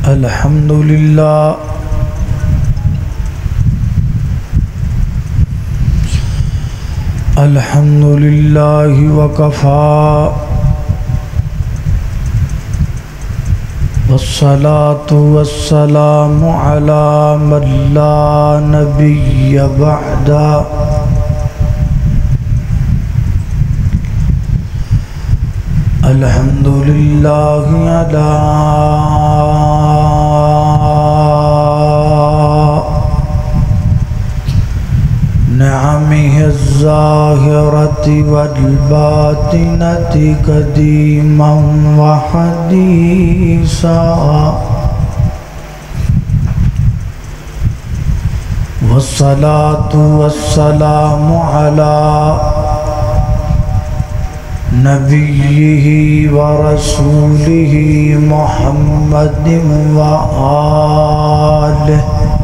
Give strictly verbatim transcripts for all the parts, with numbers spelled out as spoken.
الحمد للہ الحمد للہ وکفا والصلاة والسلام علی من لا نبی بعدا الحمد للہ علی نعمه الظاهرة والباطنة قديما وحديثا والصلاة والسلام على نبيه ورسوله محمد وآله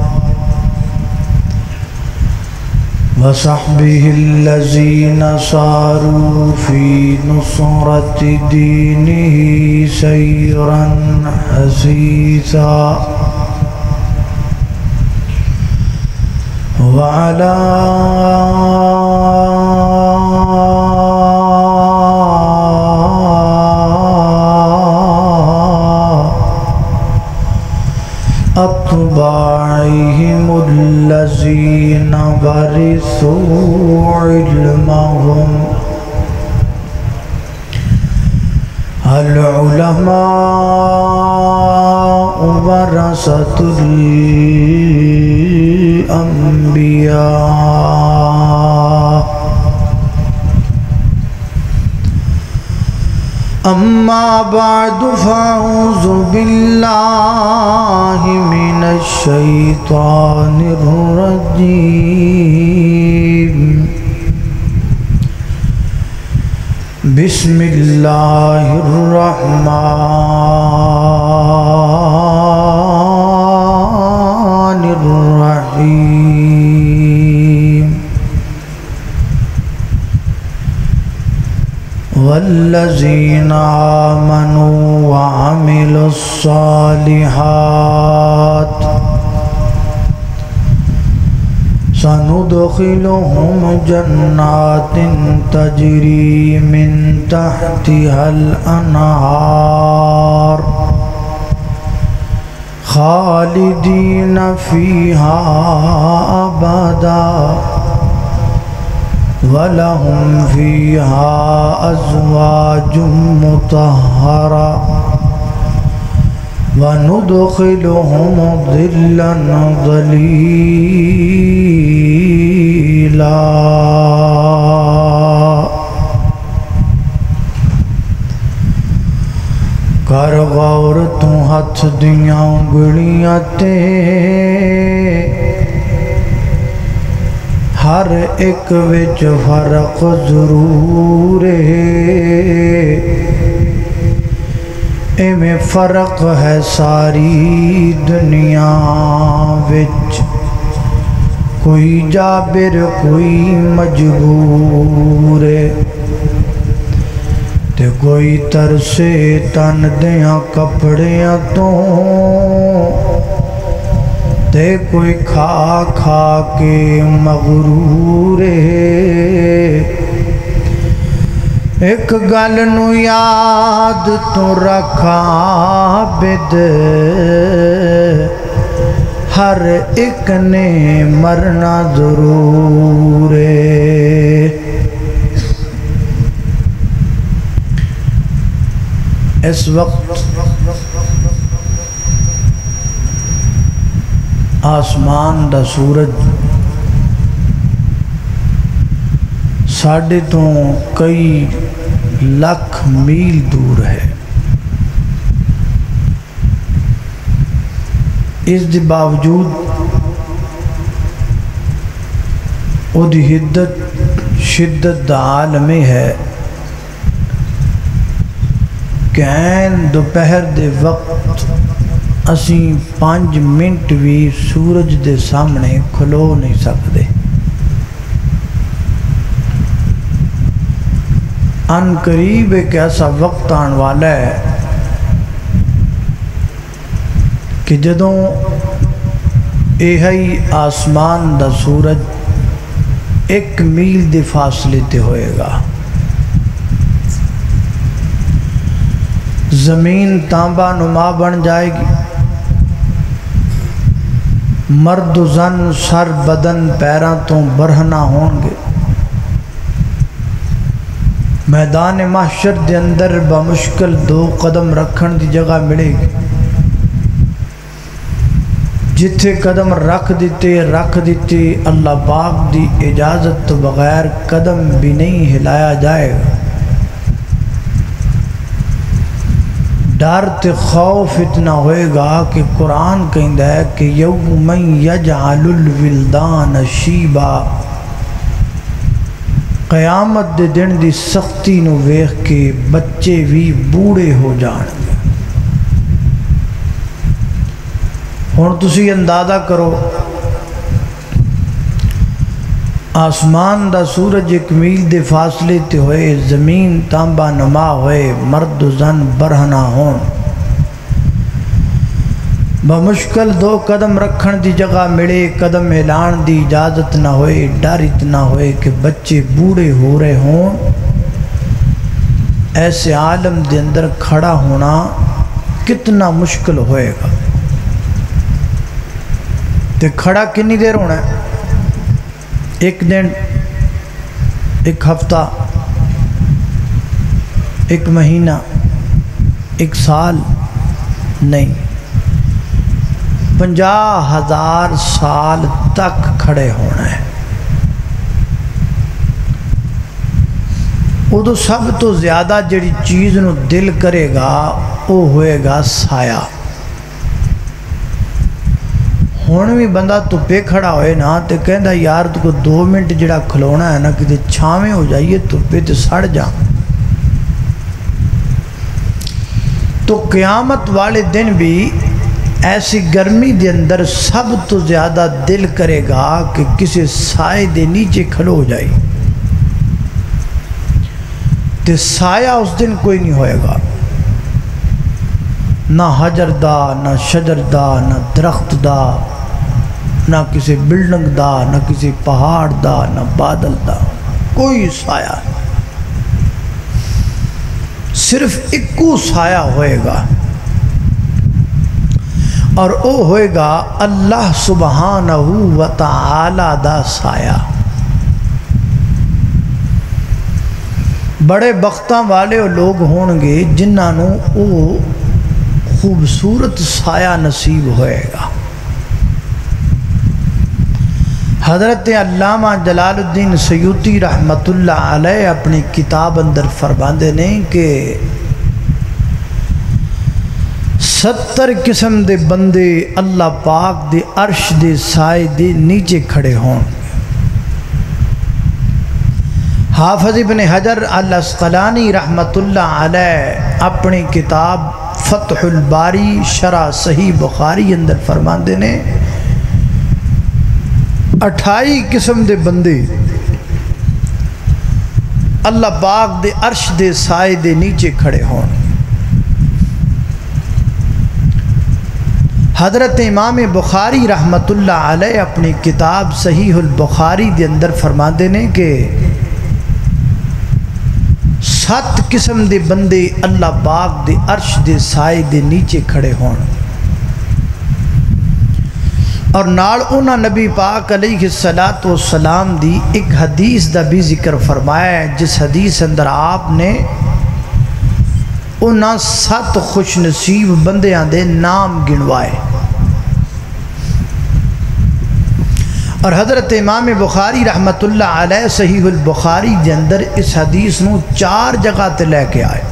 وصحبه الذين ساروا في نصرة دينه سيرا حثيثا وعلى أتباعهم الذين ورثوا علمهم العلماء ورثة الأنبياء أما بعد فأعوذ بالله من الشيطان الرجيم بسم الله الرحمن الرحيم والذين آمنوا وعملوا الصالحات سندخلهم جنات تجري من تحتها الأنهار خالدين فيها أبدا وَلَهُمْ فِيهَا أَزْوَاجٌ مُطَهَّرَةٌ وَنُدْخِلُهُمْ ظِلًّا ظَلِيلًا کر غور تو ہتھ دیاں انگلیاں تے ہر ایک وچ فرق ضرور ہے ایویں فرق ہے ساری دنیا وچ کوئی جابر کوئی مجبور ہے تے کوئی ترسے تن دیاں کپڑیاں تو تے کوئی کھا کھا کے مغرور ہے ایک گل نو یاد تو رکھا بد ہر ایک نے مرنا ضرور ہے اس وقت آسمان دا سورج ساڑھے تو کئی لاکھ میل دور ہے اس دے باوجود او دی حدت شدت دا عالم ہے کہ این دوپہر دے وقت اسیں پانچ منٹ بھی سورج دے سامنے کھلو نہیں سکتے ان قریب ایک ایسا وقت آن والا ہے کہ جدوں یہ آسمان دا سورج ایک میل دے فاصلے تے ہوئے گا، زمین تانبا نما بن جائے گی، مرد و زن سر بدن پیراں تو برہنہ ہوں گے، میدان محشر دے اندر بمشکل دو قدم رکھن دی جگہ ملے گی، جتھے قدم رکھ دیتے رکھ دیتے اللہ پاک دی اجازت تو بغیر قدم بھی نہیں ہلایا جائے گا۔ ڈر تے خوف اتنا ہوئے گا کہ قرآن کہندا ہے کہ یوم یجعل الولدان شیبا، قیامت دے دن دی سختی نو ویکھ کے بچے بھی بوڑھے ہو جان گے۔ ہن تسی اندازہ کرو، آسمان دا سورج ایک میل دے فاصلے تے ہوئے، زمین تانبا نما ہوئے، مرد و زن برہنہ ہون، بمشکل دو قدم رکھن دی جگہ ملے، قدم ہلان دی اجازت نہ ہوئے، ڈر اتنا ہوئے کہ بچے بوڑھے ہو رہے ہون، ایسے عالم دے اندر کھڑا ہونا کتنا مشکل ہوئے گا۔ تے کھڑا کنی دیر ہونا ہے؟ ایک دن، ایک ہفتہ، ایک مہینہ، ایک سال نہیں، پنجاہ ہزار سال تک کھڑے ہونا ہے۔ وہ تو سب تو زیادہ جڑی چیز نو دل کرے گا وہ ہوئے گا سایہ۔ ہون بھی بندہ تپے کھڑا ہوئے نا تے کہندا یار تو کو دو منٹ جڑا کھلونا ہے نا کہ چھاویں ہو جائیے تپے تے سڑ جا۔ تو قیامت والے دن بھی ایسی گرمی دے اندر سب تو زیادہ دل کرے گا کہ کسی سائے دے نیچے کھلو جائے، تے سایہ اس دن کوئی نہیں ہوئے گا، نہ حجر دا، نہ شجر دا، نہ درخت دا، نہ کسی بلڈنگ دا، نہ کسی پہاڑ دا، نہ بادل دا، کوئی سایہ نہیں، صرف ایکو سایہ ہوئے گا، اور او ہوئے گا اللہ سبحانہ و تعالی دا سایہ۔ بڑے بختاں والے لوگ ہون گے جنہاں او خوبصورت سایہ نصیب ہوئے گا۔ حضرت علامہ جلال الدین سیوطی رحمت اللہ علیہ اپنی کتاب اندر فرماندے نے کہ ستر قسم دے بندے اللہ پاک دے عرش دے سائے دے نیچے کھڑے ہوں۔ حافظ ابن حجر العسقلانی رحمت اللہ علیہ اپنی کتاب فتح الباری شرح صحیح بخاری اندر فرماندے نے اٹھائی قسم دے بندے اللہ پاک دے عرش دے سائے دے نیچے کھڑے ہون۔ حضرت امام بخاری رحمت اللہ علیہ اپنی کتاب صحیح البخاری دے اندر فرماندے نے کہ سات قسم دے بندے اللہ پاک دے عرش دے سائے دے نیچے کھڑے ہون، اور نال انہاں نبی پاک علیہ الصلوۃ والسلام دی ایک حدیث دا بھی ذکر فرمایا ہے، جس حدیث اندر آپ نے انہاں سات خوش نصیب بندیاں دے نام گنوائے، اور حضرت امام بخاری رحمت اللہ علیہ صحیح البخاری دے اندر اس حدیث نو چار جگہ تے لے کے آئے،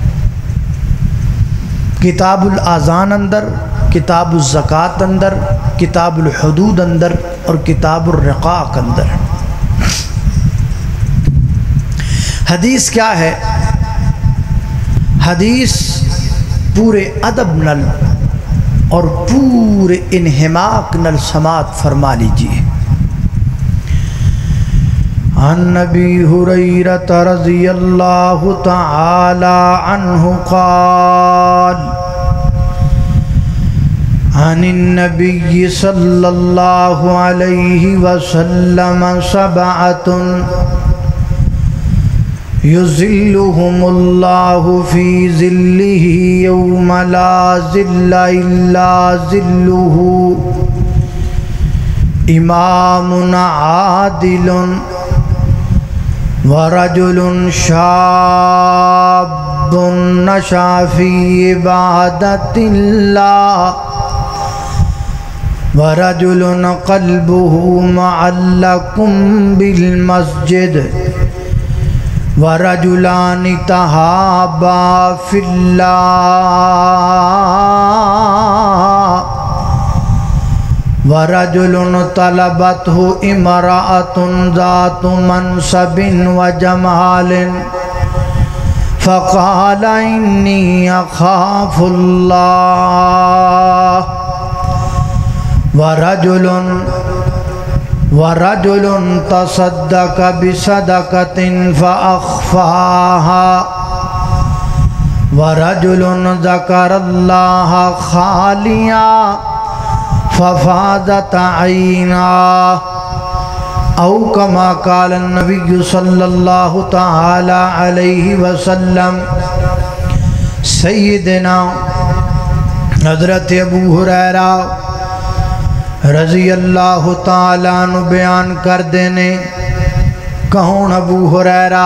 کتاب الاذان اندر، کتاب الزکوٰۃ اندر، کتاب الحدود اندر اور کتاب الرقاق اندر۔ حدیث کیا ہے؟ حدیث پورے ادب نل اور پورے انہماک نل سماعت فرما لیجئے۔ عن نبی ہریرہ رضی اللہ تعالی عنہ قال عن النبی صلی اللہ علیہ وسلم سبعۃ یظلہم اللہ فی ظلہ یوم لا ظل الا ظلہ امام عادل ورجل شاب نشأ فی عبادت اللہ ورجل قلبه معلق بالمسجد ورجلان تحابا فی اللہ ورجل طلبته امرأة ذات منصب وجمال فقال انی اخاف اللہ ورجل ورجل تصدق بصدقة فأخفاها ورجل ذكر الله خاليا ففاضت عيناه او كما قال النبي صلى الله تعالى عليه وسلم۔ سیدنا حضرت ابو ہریرہ رضی اللہ تعالیٰ عنہ بیان کر دینے کہون ابو ہریرہ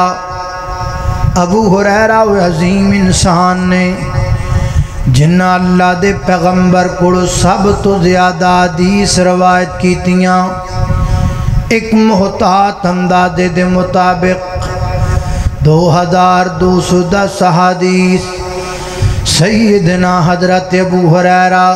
ابو ہریرہ وہ عظیم انسان نے جنہ اللہ دے پیغمبر کو سب تو زیادہ حدیث روایت کیتیاں ایک محتاط اندازے دے مطابق دو ہزار دو سو دس حدیث سیدنا حضرت ابو ہریرہ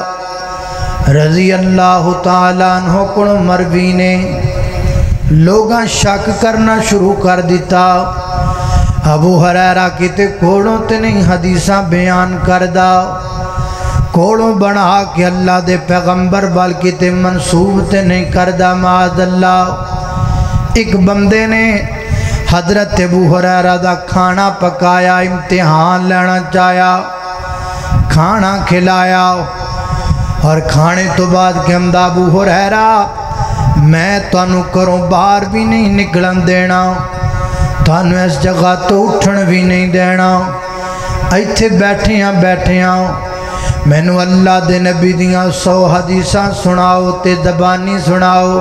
رضی اللہ تعالیٰ عنہ کو مروی نے لوگاں شک کرنا شروع کر دیتا ابو ہریرہ کتے کوڑوں تے نہیں حدیثاں بیان کردہ کوڑوں بنا کہ اللہ دے پیغمبر بلکہ تے منصوب تے نہیں کردہ معاذ اللہ۔ ایک بندے نے حضرت ابو ہریرہ دا کھانا پکایا امتحان لینا چاہیا کھانا کھلایا اور کھانے تو بعد کہ ہم دا ابو ہریرہ میں تانوں کروں باہر بھی نہیں نکلن دینا تانوں اس جگہ تو اٹھن بھی نہیں دینا ایتھے بیٹھیاں بیٹھیاں میں نو اللہ دے نبی دیاں سو حدیثاں سناؤ تے زبانی سناؤ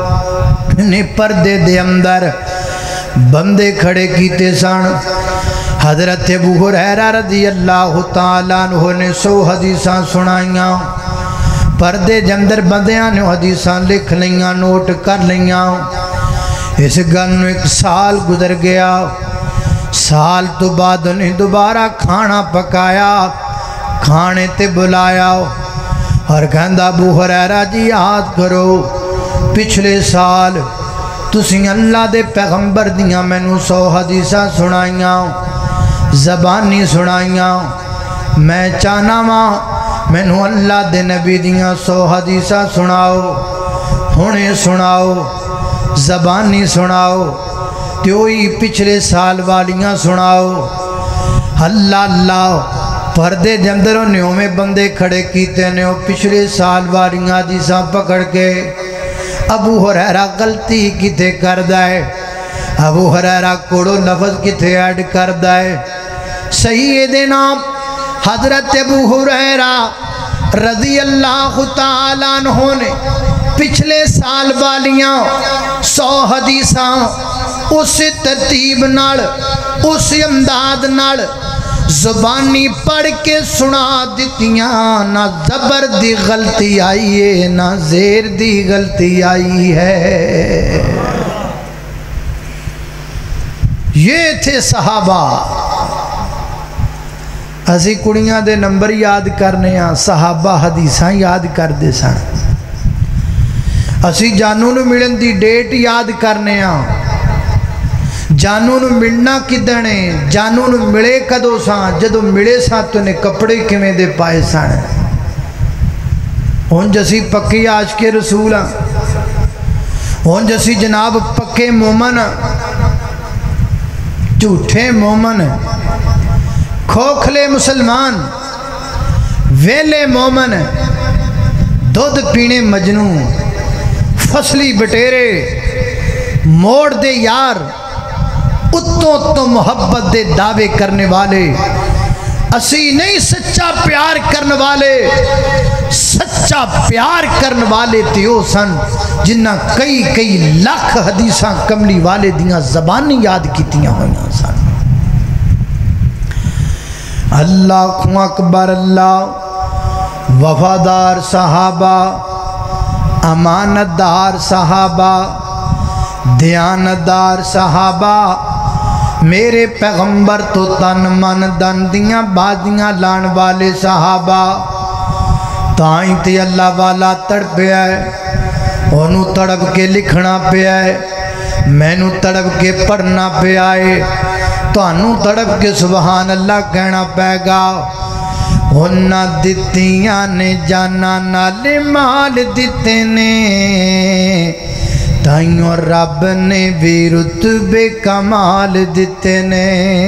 نے پردے دے اندر بندے کھڑے کیتے سن حضرت ابو ہریرہ رضی اللہ تعالیٰ عنہ نے سو حدیثاں سنائیاں پردے جندر بندیاں نے حدیثاں لکھ لیاں نوٹ کر لیاں اس گل نو ایک سال گزر گیا سال تو بعد انہیں دوبارہ کھانا پکایا کھانے تے بلایا اور کہندہ ابو ہریرہ جی یاد کرو پچھلے سال تسی اللہ دے پیغمبر دیاں میں نو سو حدیثاں سنائیاں زبانی سنائیاں میں چاہنا ماں میں نو اللہ دے نبی دیاں سو حدیثاں سناؤ ہونے سناؤ زبانی سناؤ تیوئی پچھلے سال والیاں سناؤ اللہ اللہ پردے جندروں نیوں میں بندے کھڑے کیتے نیوں پچھلے سال والیاں حدیثاں پکڑ کے ابو ہریرہ غلطی کتے کر دائے ابو ہریرہ کوڑو لفظ کتے ایڈ کر دائے سیدنا حضرت ابو ہریرہ رضی اللہ تعالیٰ عنہ نے پچھلے سال والیاں سو حدیثاں اس ترتیب نال اس امداد نال زبانی پڑھ کے سنا دیتیاں نہ زبر دی غلطی آئی ہے نہ زیر دی غلطی آئی ہے۔ یہ تھے صحابہ اسی کڑیاں دے نمبر یاد کرنے ہاں صحابہ حدیثاں یاد کر دے سن اسی جانوں نو ملن دی ڈیٹ یاد کرنے ہاں جانوں نو ملنا کدنے جانوں نو ملے کدو ساں جدو ملے ساں تو نے کپڑے کمیں دے پائے سان ہون جسی پکی آج کے رسول ہاں ہون جسی جناب پکے مومن جھوٹے مومن کھوکھلے مسلمان ویلے مومن دودھ پینے مجنو فصلی بٹیرے موڑ دے یار اتوں تو محبت دے دعوے کرنے والے اسی نہیں سچا پیار کرنے والے سچا پیار کرنے والے تیو سن جنہ کئی کئی لاکھ حدیثاں کملی والے دیاں زبانی یاد کیتیاں ہوئیاں سن اللہ اکبر اللہ وفادار صحابہ امانتدار صحابہ دیانتدار صحابہ میرے پیغمبر تو تن من دن دیاں بازیاں لان والے صحابہ تائیں تے اللہ والا تڑپ پیا ہے انہوں تڑپ کے لکھنا پیا ہے مینوں تڑپ کے پڑھنا پیا ہے تو انہوں تڑپ کے سبحان اللہ کہنا پے گا انہاں دتیاں نے جانا نالے مال دیتے نے تائیوں رب نے بھی رتبے کمال دیتے نے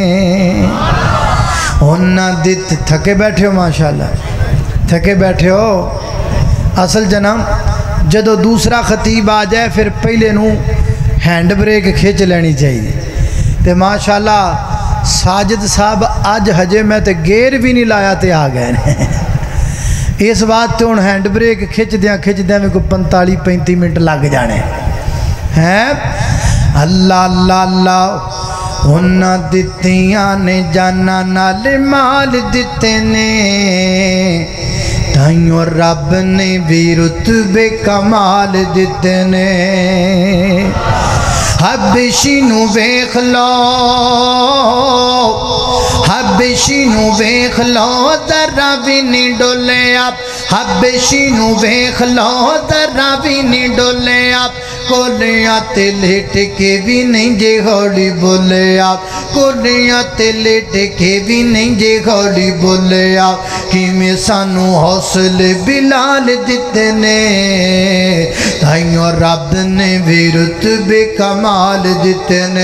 انہاں دت تھکے بیٹھے ہو ماشاءاللہ تھکے بیٹھے ہو اصل جناب جدو دوسرا خطیب آ جائے پھر پہلے نو ہینڈ بریک کھچ لینی چاہیے تے ماشاءاللہ ساجد صاحب آج ہجے میں تے گیر بھی نہیں لایا تے آ گئے اس بات تے ان ہینڈ بریک کھچ دیاں کھچ دیاں میں کوئی پنتالی پینتی منٹ لگ جانے ہیں اللہ اللہ اللہ انہاں دتیاں نے جانا نال مال دیتے نے تائیوں رب نے بھی رتبے کمال دیتے نے حبشی نو ویکھ لو حبشی نو ویکھ لو ذرا بھی نہیں ڈولے آپ حبشی نو ویکھ لو ذرا بھی نہیں ڈولے آپ کولیاں تے لیٹ کے بھی نہیں جے گھوڑی بولے آپ کولیاں تے لیٹ کے بھی نہیں جے گھوڑی بولے آپ کہ میں سانو حوصلے بلال دیتے نے تائیوں رب نے بھی رتبے کمال دیتے نے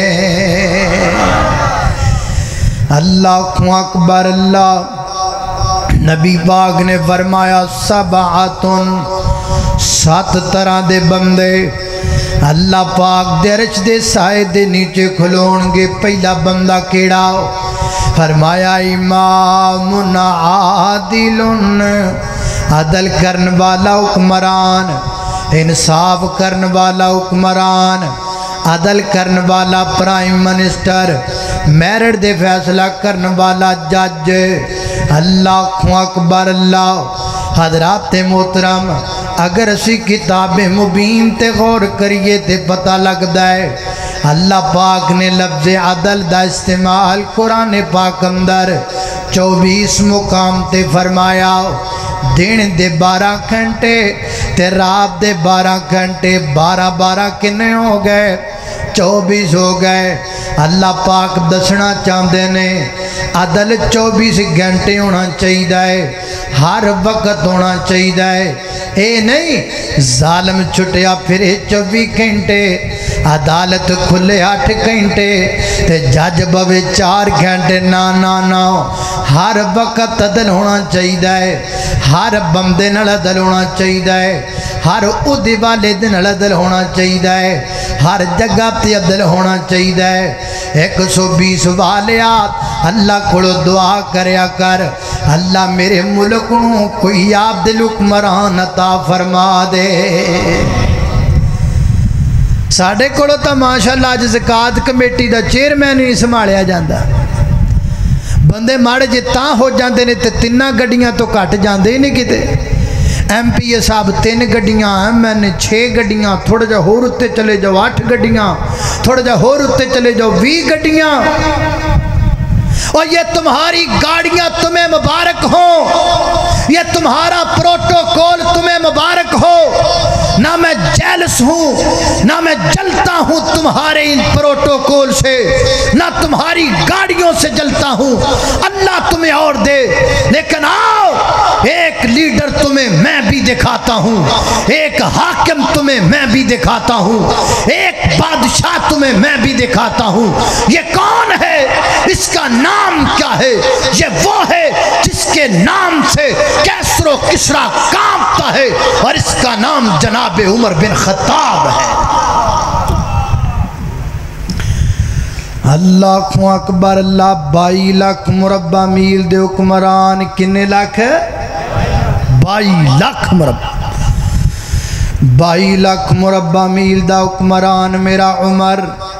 اللہ اکبر اللہ نبی پاک نے فرمایا سبعتن سات طرح دے بندے اللہ پاک دے رچ دے سائے دے نیچے کھلون گے پہلا بندہ کیڑا فرمایا امام عادل عدل کرن والا حکمران انصاف کرن والا حکمران عدل کرن والا پرائم منسٹر میرٹ دے فیصلہ کرن والا جج اللہ اکبر اللہ حضرات محترم اگر اسی کتاب مبین تے غور کریے تے پتہ لگتا ہے اللہ پاک نے لفظ عدل دا استعمال قرآن پاک اندر چوبیس مقام تے فرمایا دن دے بارہ گھنٹے تے رات دے بارہ گھنٹے بارہ بارہ کنے ہو گئے چوبیس ہو گئے اللہ پاک دسنا چاہتے نے عدل چوبیس گھنٹے ہونا چاہیے ہر وقت ہونا چاہیے اے نہیں ظالم چھٹیا پھرے چوبی گھنٹے عدالت کھلے آٹھ گھنٹے تے جج بوے چار گھنٹے نا نا نا ہر وقت عدل ہونا چاہیے ہر بندے نال عدل ہونا چاہیے ہر عہدے والے دے نال عدل ہونا چاہیے ہر جگہ تے عدل ہونا چاہیے ایک سو بیس والیات اللہ کو دعا کریا کر اللہ میرے ملک نو کوئی آپ دل حکمران عطا فرما دے ساڑھے کوڑو تا ماشاءاللہ آج زکاة کمیٹی دا چیئرمین نہیں سنبھالیا جاندا بندے ماڑے جے تاں ہو جاندے نے تے تینہ گڈیاں تو کٹ جاندے ہی نہیں کیتے ایم پی اے صاحب تین گڈیاں ایم این چھ گڈیاں تھوڑا جا ہور اتے چلے جاؤ آٹھ گڈیاں تھوڑا جا ہور اتے چلے جاؤ وی گڈیاں اور یہ تمہاری گاڑیاں تمہیں مبارک ہوں یہ تمہارا پروٹوکول تمہیں مبارک ہو نہ میں جیلس ہوں نہ میں جلتا ہوں تمہارے ان پروٹوکول سے نہ تمہاری گاڑیوں سے جلتا ہوں اللہ تمہیں اور دے لیکن آؤ ایک لیڈر تمہیں میں بھی دکھاتا ہوں ایک حاکم تمہیں میں بھی دکھاتا ہوں ایک بادشاہ تمہیں میں بھی دکھاتا ہوں یہ کون ہے اس کا نام کیا ہے؟ یہ وہ ہے جس کے نام سے کیسر و کسریٰ کانپتا ہے، اور اس کا نام جناب عمر بن خطاب ہے۔ اللہ کو اکبر۔ اللہ بائی لاکھ مربع میل دے حکمران کنے لاکھ ہے؟ بائی لاکھ مربع بائی لاکھ مربع میل دا حکمران میرا عمر۔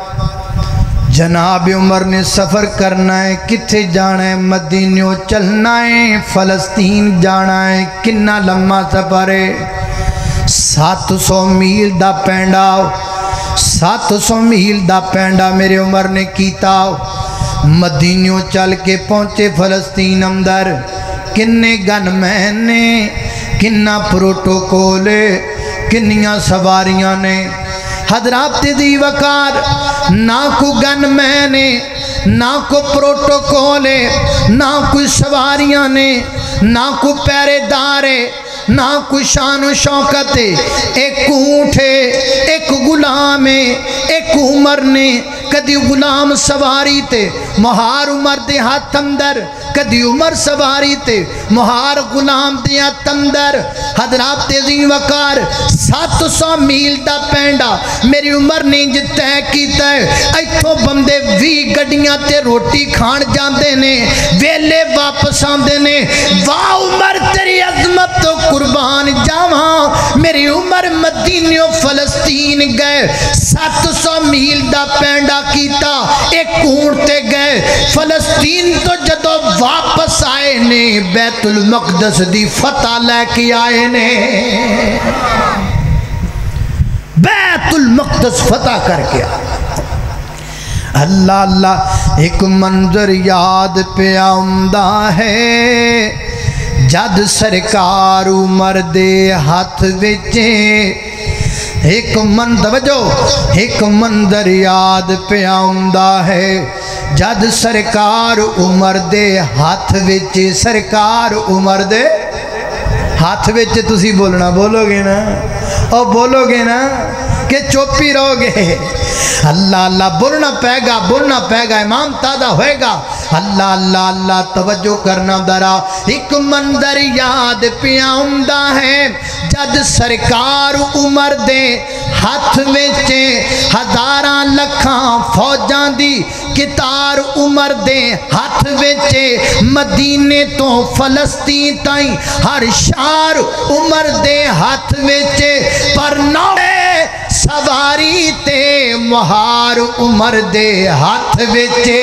جناب عمر نے سفر کرنا ہے، کتھے جانا ہے؟ مدینہ چلنا ہے، فلسطین جانا ہے۔ کنا لمحہ سفر ہے؟ سات سو میل دا پینڈا سات سو میل دا پینڈا میرے عمر نے کیتا۔ مدینہ چل کے پہنچے فلسطین اندر۔ کنے گن مہنے، کنا پروٹوکول، کنیاں سواریاں نے۔ حضرات دی وقار، نہ کو گن مہنے، نہ کو پروٹوکول، نہ کوئی سواریاں نے، نہ کو پہرے دارے، نہ کوئی شان و شوکت۔ ایک اونٹ ہے، ایک غلام ہے۔ ایک عمر نے کدی غلام سواری تے مہار عمر دے ہاتھ اندر، کدی عمر سواری تے مہار غلام دے ہاتھ اندر۔ حضرات عظیم وقار، سات سو میل دا پینڈا میری عمر نے جتے کیتا ہے۔ ایتھوں بندے وی گڈیاں تے روٹی کھان جاندے نے، ویلے واپس آندے نے۔ واہ عمر تیری عظمت تو قربان جاواں۔ میری عمر مدینہ فلسطین گئے، سات سو میل دا پینڈا کیتا، ایک اونٹ تے گئے۔ فلسطین تو جدو واپس آئے نے، بیت المقدس دی فتح لے کے آئے نے، بیت المقدس فتح کر کے آئے۔ اللہ اللہ، ایک منظر یاد پہ آمدہ ہے، جد سرکار عمر دے ہاتھ وچے۔ ایک منظر جو ایک منظر یاد پہ آمدہ ہے، جد سرکار عمر دے ہاتھ وچے۔ سرکار عمر دے ہاتھ وچے، تسی بولنا بولو گے نا، او بولو گے نا کہ چوپی رہو گے؟ اللہ اللہ بولنا پے گا، بولنا پے گا، امام تازہ ہوئے گا۔ اللہ اللہ اللہ، توجہ کرنا درا۔ ایک منظر یاد پہ آمدہ ہے، جد سرکار عمر دے ہاتھ وچے، ہزاراں لکھاں فوجاں دی کتار عمر دے ہاتھ وچے۔ مدینے تو فلسطین تائیں ہر شار عمر دے ہاتھ وچے، پر نوڑے سواری تے مہار عمر دے ہاتھ وچے۔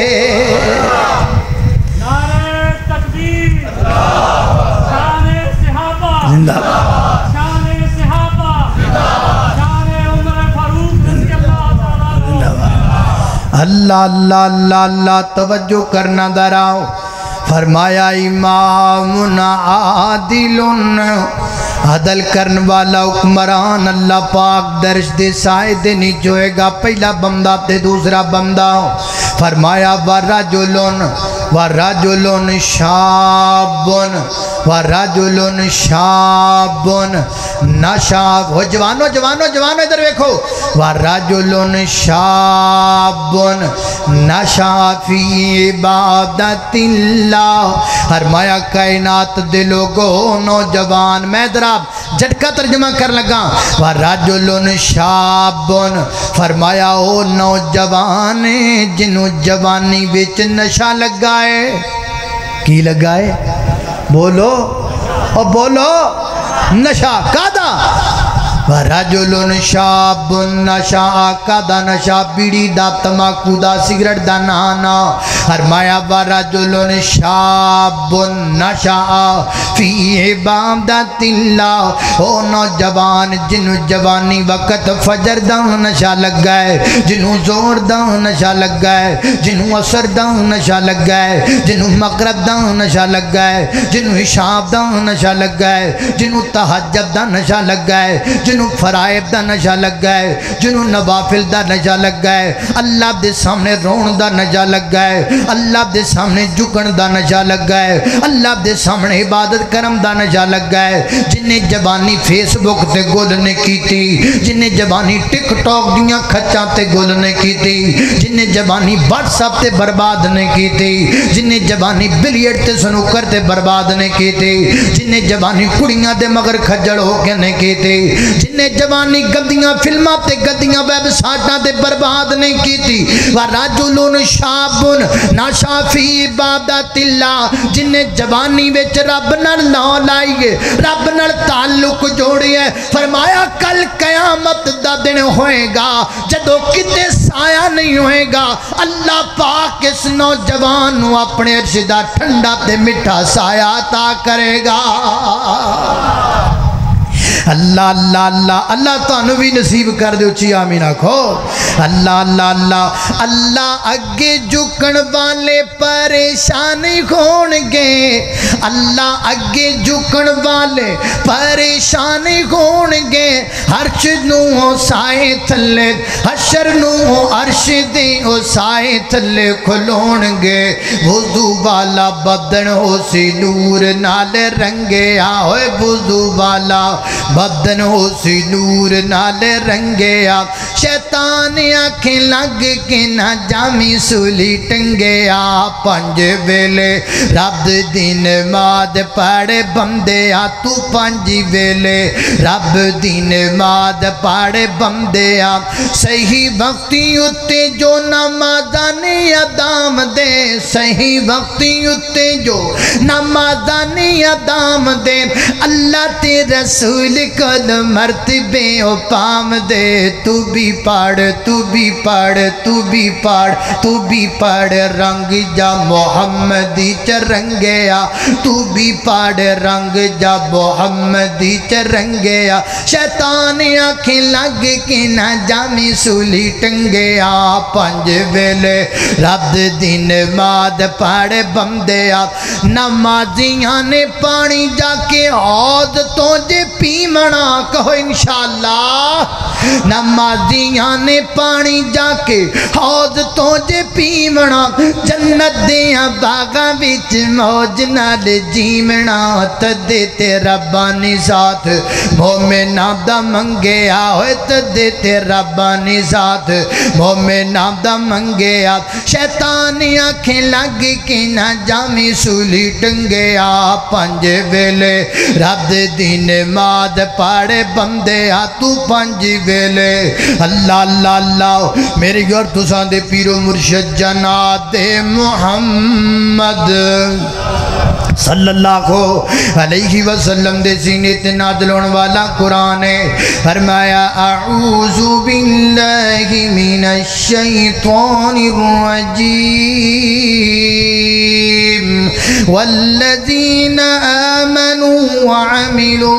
نعرہ تکبیر، شان صحابہ، زندہ شان صحابہ، شان عمر فاروق رضی اللہ تعالیٰ عنہ۔ اللہ اللہ اللہ اللہ، توجہ کرنا دراؤ۔ فرمایا امامنا عادلن، عدل کرن والا حکمران اللہ پاک درش دے سائے دے نیچوئے گا۔ پہلا بندہ تے دوسرا بندہ۔ فرمایا وَرَجُلٌ وَرَجُلٌ شَابٌ وَرَجُلٌ شَابٌ نَشَاب۔ ہو جوانو جوانو جوانو ادھر ویکھو۔ وَرَجُلٌ شَابٌ نَشَا فِي عِبَادَتِ اللَّهِ۔ فرمایا کائنات دے لوگو نوجوان، میں ذرا جھٹکا ترجمہ کر لگا۔ وَرَجُلٌ شَابٌ، فرمایا او نوجوان جنہوں جوانی وچ نشہ لگائے۔ کی لگائے؟ بولو او بولو، نشہ کادا؟ وَرَجُلٌ شَابٌ نَشَا، کادا نشا؟ بیڑی دا، تماکو دا، سگریٹ دا نانا۔ فرمایا وَرَجُلٌ شَابٌ نَشَا فِي عِبَادَتِ اللَّهِ، او نوجوان جنہوں جوانی وقت فجر دا نشا لگ گئے، جنہوں زور دا نشا لگ گئے، جنہوں عصر دا نشا لگ گئے، جنہوں مغرب دا نشا لگ گئے، جنہوں عشاء دا نشا لگ گئے، جنہوں تہجد دا نشا لگ گئے، جنہوں جنہوں فرائض دا نشہ لگا ہے، جنہوں نوافل دا نشہ لگا ہے، اللہ دے سامنے رون دا نشہ لگا ہے، اللہ دے سامنے جھکن دا نشہ لگا ہے، اللہ دے سامنے عبادت کرم دا نشہ لگا ہے، جنہیں زبانی فیس بک تے گل نے کیتی، جنہیں زبانی ٹک ٹاک دیاں کھچاں تے گل نے کیتی، جنہیں زبانی واٹس ایپ تے برباد نے کیتی، جنہیں زبانی بلیٹ تے سنوکر تے برباد نے کیتی، جنہیں زبانی کڑیاں دے مگر کھجڑ ہو کے نے کیتی، جنہیں زبانی گندیاں فلماں تے گندیاں ویب سائٹاں تے برباد نے کیتی، وَرَجُلٌ شَابٌ نَشَأَ فِي عِبَادَةِ اللَّهِ جنہیں زبانی وچ رب نال نام لائیے، رب نال تعلق جوڑیے، فرمایا کل قیامت دا دن ہوئے گا جدو کتے سایہ نہیں ہوئے گا، اللہ پاک اس نوجوان نو اپنے ارشدہ ٹھنڈا تے مٹھا سایہ عطا کرے گا۔ اللہ اللہ اللہ اللہ تانوں بھی نصیب کر دے، اچھی آمین آکھو اللہ اللہ اللہ اللہ اگے جھکن والے پریشان ہون گے، اللہ اگے جھکن والے پریشان ہون گے، عرش نو سائے تھلے حشر نو عرش دے او سائے تھلے کھلون گے، وضو والا بدن ہو سی نور نال رنگیا ہوئے، وضو والا بدن ہو سی نور نال رنگیا، شیطان آنکھیں لگ کے نہ جامی سولی ٹنگیا، پنج ویلے رب دین ماد پاڑے بندیا، تو پنج ویلے رب دین ماد پاڑے بندیا، صحیح وقتی اتے جو نمازانی ادام دے، صحیح وقتی اتے جو نمازانی ادام دے، اللہ تے رسول کل مرتبے او پام دے، تو بھی پاڑ تو بھی پاڑ تو بھی پاڑ تو بھی پاڑ رنگ جا محمدی چرنگیا، تو بھی پاڑ رنگ جا محمدی چرنگیا، شیطان آنکھیں لگ کے نہ جامی سولی ٹنگیا، پنج ویلے رب دن ماد پاڑے بندیا، نمازیاں نے پانی جا کے عود تو جے پیمنا کہو انشاءاللہ، نمازیاں نے پانی جا کے حوض تو جے پیمنا، جنت دیاں باغاں وچ موج نال جیمنا، تدے تے ربانی ذات مومناں دا منگیا ہوئے، تدے تے ربانی ذات مومناں دا منگیا، شیطان آنکھیں لگ کے نہ جامی سولی ٹنگیا، پنج ویلے رب دین ماد پاڑے بندیا، تو پنج ویلے اللہ اللہ اللہ میرے اور تسان دے پیرو مرشد جناب محمد صلی اللہ علیہ وسلم دے سینے تے نازل ہونے والا قرآن ہے، فرمایا اعوذ باللہ من الشیطان الرجیم والذین آمنوا وعملوا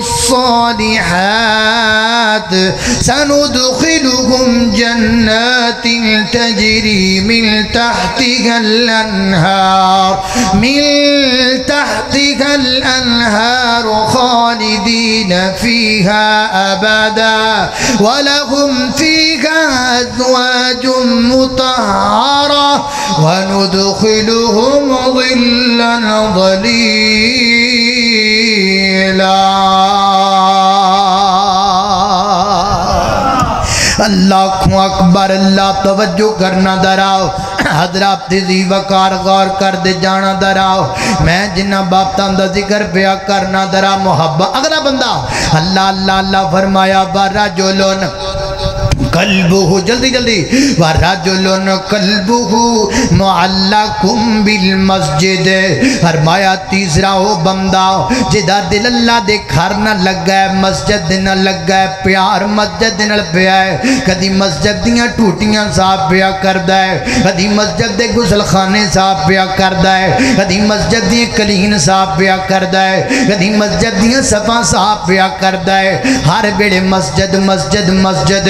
الصالحات سندخلهم جنات تجری من تحتها الانہار من تحتها الانہار خالدین فیہا ابدا ولہم فیہا ازواج مطہرہ وندخلهم ظلا ظلیلا۔ اللہ اکبر، اللہ توجہ کرنا دراؤ، حضرات تیزی وقار غور کر دے جانا دراؤ، میں جنہ باپتاں دا ذکر پیا کرنا درا محبت اگلا بندہ اللہ اللہ اللہ فرمایا وَرَجُلٌ قلبہ جلدی جلدی وَرَجُلٌ قلبہ معلقٌ بالمسجد، فرمایا تیسرا وہ بندہ جدا دل اللہ دے گھر نہ لگا ہے، مسجد نہ لگا ہے، پیار مسجد نہ پیا ہے، کدی مسجد دیاں ٹوٹیاں صاف پیا کردا ہے، کدی مسجد دے غسل خانے صاف پیا کردا ہے، کدی مسجد دی کلین صاف پیا کردا ہے، کدی مسجد دیاں صفاں صاف پیا کردا ہے، ہر ویلے مسجد مسجد مسجد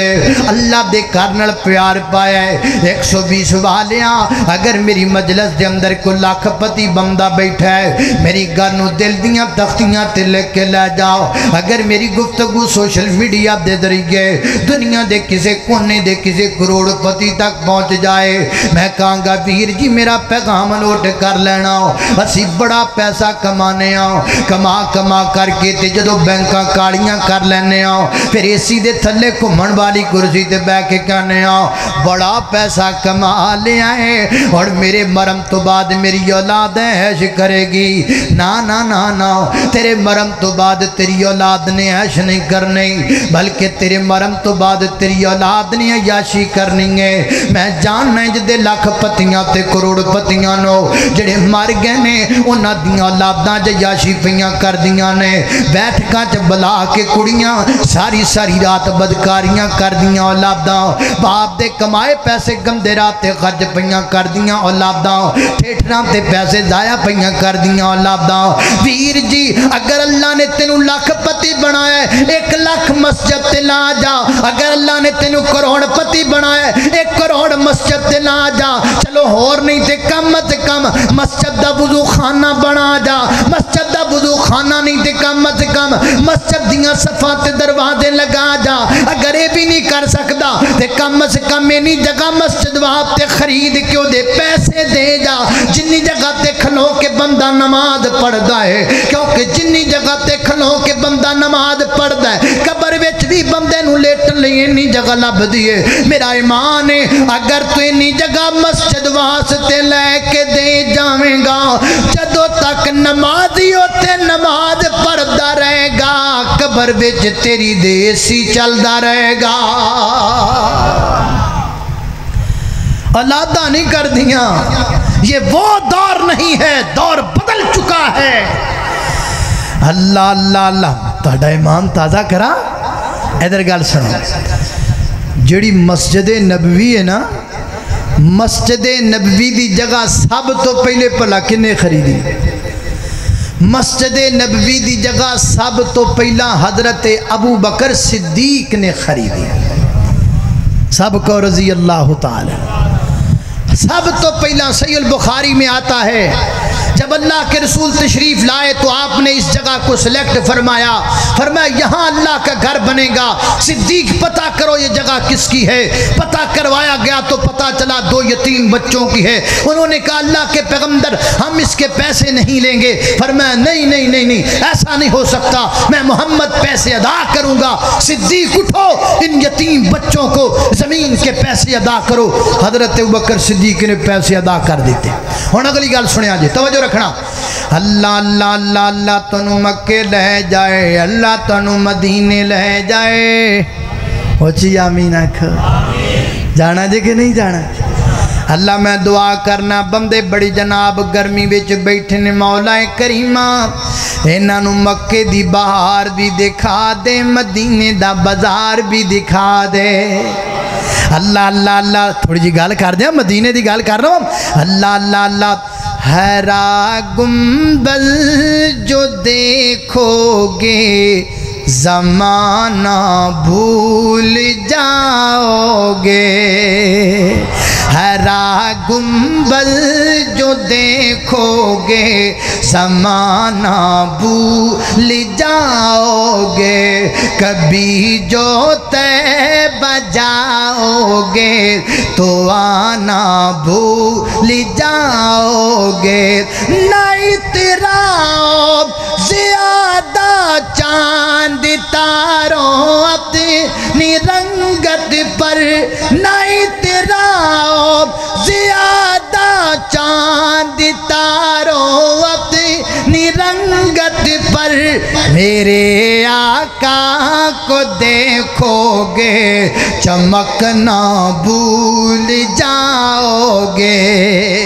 اللہ دے گھر نال پیار پایا ہے ایک سو بیس والیاں اگر میری مجلس دے اندر کو لاکھ پتی بندہ بیٹھا ہے میری گل نو دل دیاں تختیاں تے لکھ کے لے جاؤ اگر میری گفتگو سوشل میڈیا دے ذریعے دنیا دے کسے کونے دے کسے کروڑ پتی تک پہنچ جائے میں کہاں گا ویر جی میرا پیغام نوٹ کر لینا اسی بڑا پیسہ کمانے آؤ کما کما کر کے تے جدو بینکاں کاڑیاں کر لینے آؤ پھر اسی دے تھلے گھومن والی کرسی تے بیٹھ کے کہنے آؤ بڑا پیسہ کما لیا ہے اور میرے مرم تو بعد میری اولاد عیش کرے گی نا نا نا نا تیرے مرم تو بعد تیری اولاد نے عیش نہیں کرنی بلکہ تیرے مرم تو بعد تیری اولاد نے عیاشی کرنی ہے میں جاننا جدے لاکھ پتیاں تے کروڑ پتیاں نو جڑے مر گئے نے انہاں دیاں اولاداں عیاشی پیاں کر دیاں نے بیٹھ کچ بلا کے کڑیاں ساری ساری رات بدکاریاں کر دیاں اولاداں باپ دے کمائے پیسے گندے رات تے خرچ پیاں کر دیاں اولاداں ٹھیٹراں تے پیسے ضائع پیاں کر دیاں اولاداں ویر جی اگر اللہ نے تینوں لاکھ پتی بنایا ایک لاکھ مسجد تے لا جا اگر اللہ نے تینوں کروڑ پتی بنایا ایک کروڑ مسجد تے لا جا چلو ہور نہیں تے کم از کم مسجد دا وضو خانہ بنا جا مسجد دا وضو خانہ نہیں تے کم از کم مسجد دیاں صفاں تے دروازے لگا جا اگر یہ بھی نہیں کر سکتا تے کم از کم اینی جگہ مسجد وہاں تے خرید کیوں دے پیسے دے جا جنی جگہ تے کھلو کے بندہ نماز پڑھدا ہے کیونکہ جنی جگہ تے کھلو کے بندہ نماز پڑھدا ہے قبر وچ بھی بندے نو لیٹن لئی اینی جگہ لب دیے میرا ایمان ہے اگر تو اینی جگہ مسجد واسطے لے کے دے جاویں گا جدو تک نمازی ہوتے نماز پڑھدا رہے گا قبر وچ تیری دیسی چلدا رہے گا اولادہ نہیں کر دیاں یہ وہ دور نہیں ہے دور بدل چکا ہے اللہ اللہ اللہ تہاڈا ایمان تازہ کرا ادھر گل سنو جڑی مسجد نبوی ہے نا مسجد نبوی دی جگہ سب تو پہلے پلا کنے خریدی مسجد نبوی دی جگہ سب تو پہلا حضرت ابو بکر صدیق نے خریدی سب کو رضی اللہ تعالی سب تو پہلا صحیح البخاری میں آتا ہے جب اللہ کے رسول تشریف لائے تو آپ نے اس جگہ کو سلیکٹ فرمایا فرمایا یہاں اللہ کا گھر بنے گا صدیق پتہ کرو یہ جگہ کس کی ہے پتہ کروایا گیا تو پتہ چلا دو یتیم بچوں کی ہے انہوں نے کہا اللہ کے پیغمبر ہم اس کے پیسے نہیں لیں گے فرمایا نہیں نہیں نہیں نہیں ایسا نہیں ہو سکتا میں محمد پیسے ادا کروں گا صدیق اٹھو ان یتیم بچوں کو زمین کے پیسے ادا کرو حضرت ابوبکر صدیق نے پیسے ادا کر دیتے ہوں اگلی گل سنیا جی توجہ رکھنا اللہ اللہ اللہ اللہ تنو مکے لے جائے اللہ تنو مدینے لے جائے اچھی آمین آکھ جانا جی کہ نہیں جانا اللہ میں دعا کرنا بندے بڑی جناب گرمی وچ بیٹھے نے مولا کریمہ انہاں نو مکے دی بہار بھی دکھا دے مدینے دا بازار بھی دکھا دے اللہ اللہ اللہ تھوڑی جی گال کر دیا مدینے دی گال کر رہا ہوں اللہ اللہ اللہ ہرا گنبد جو دیکھو گے زمانہ بھول جاؤ گے ہرا گنبد جو دیکھو گے زمانہ بھول جاؤ گے کبھی جو طیبہ جاؤ گے تو آنا بھول جاؤ گے نہیں تیرا زیادہ چاند تاروں اپنی رنگت پر نہیں تیرا زیادہ چاند تاروں اپنی رنگت پر میرے آقا کو دیکھو گے چمکنا بھول جاؤ گے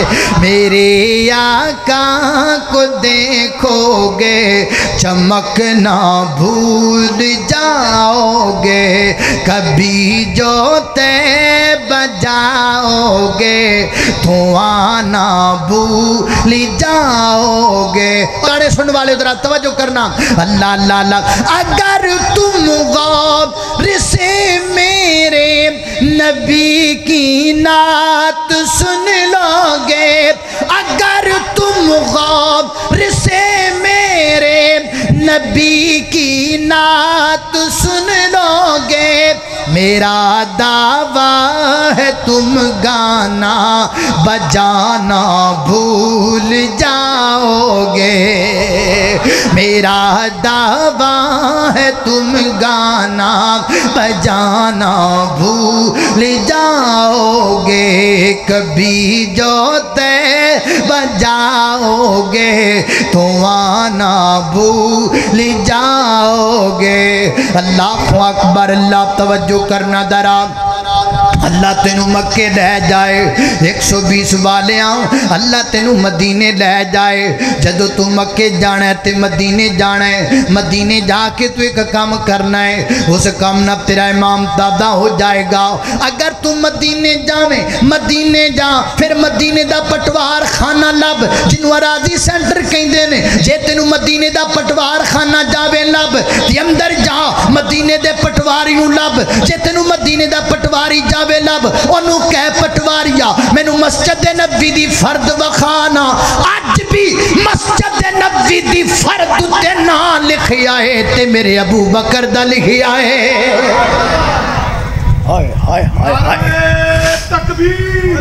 میرے آقا کو دیکھو گے چمکنا بھول جاؤ گے، کبھی جو طیبہ جاؤ گے تو آنا بھول جاؤ گے۔ گانے سننے والے ذرا توجہ کرنا، اللہ اللہ اللہ۔ اگر تم غور سے میرے نبی کی نعت سن لو گے، اگر تم غور سے میرے نبی کی نعت سن لو گے، میرا دعویٰ ہے تم گانا بجانا بھول جاؤ گے، میرا دعویٰ ہے تم گانا بجانا بھول جاؤ گے، کبھی جو طیبہ جاؤ گے تو آنا بھول جاؤ گے۔ اللہ اکبر، اللہ توجہ کرنا درا۔ اللہ تینوں مکے لے جائے ایک سو بیس والیاں، اللہ تینوں مدینے لے جائے۔ جدو تو مکے جانا ہے تے مدینے جانا ہے، مدینے جا کے تو ایک کام کرنا ہے، اس کام نہ تیرا امام دادا ہو جائے گا۔ اگر تو مدینے جاویں، مدینے جا، پھر مدینے دا پٹوار خانہ لب جنوں اراضی سینٹر کہندے نے، جے تینوں مدینے دا پٹوار خانہ جاویں لب تے اندر جا مدینے دے پٹواری نوں لب، جے تینوں مدینے دا پٹواری جاوے لب انہوں کہہ پٹواریا مینوں مسجد نبی دی فرد وخانا، آج بھی مسجد نبی دی فرد تے نا لکھیا ہے تے میرے ابو بکر دا لکھیا ہے۔ ہائے ہائے ہائے ہائے تکبیر،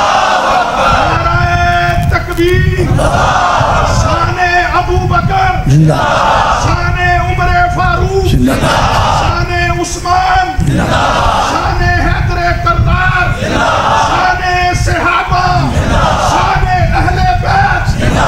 نعرہ تکبیر، شان ابو بکر، شان عمر فاروق، شان عثمان، شان حیدر کردار، شان صحابہ، شان اہل بیت۔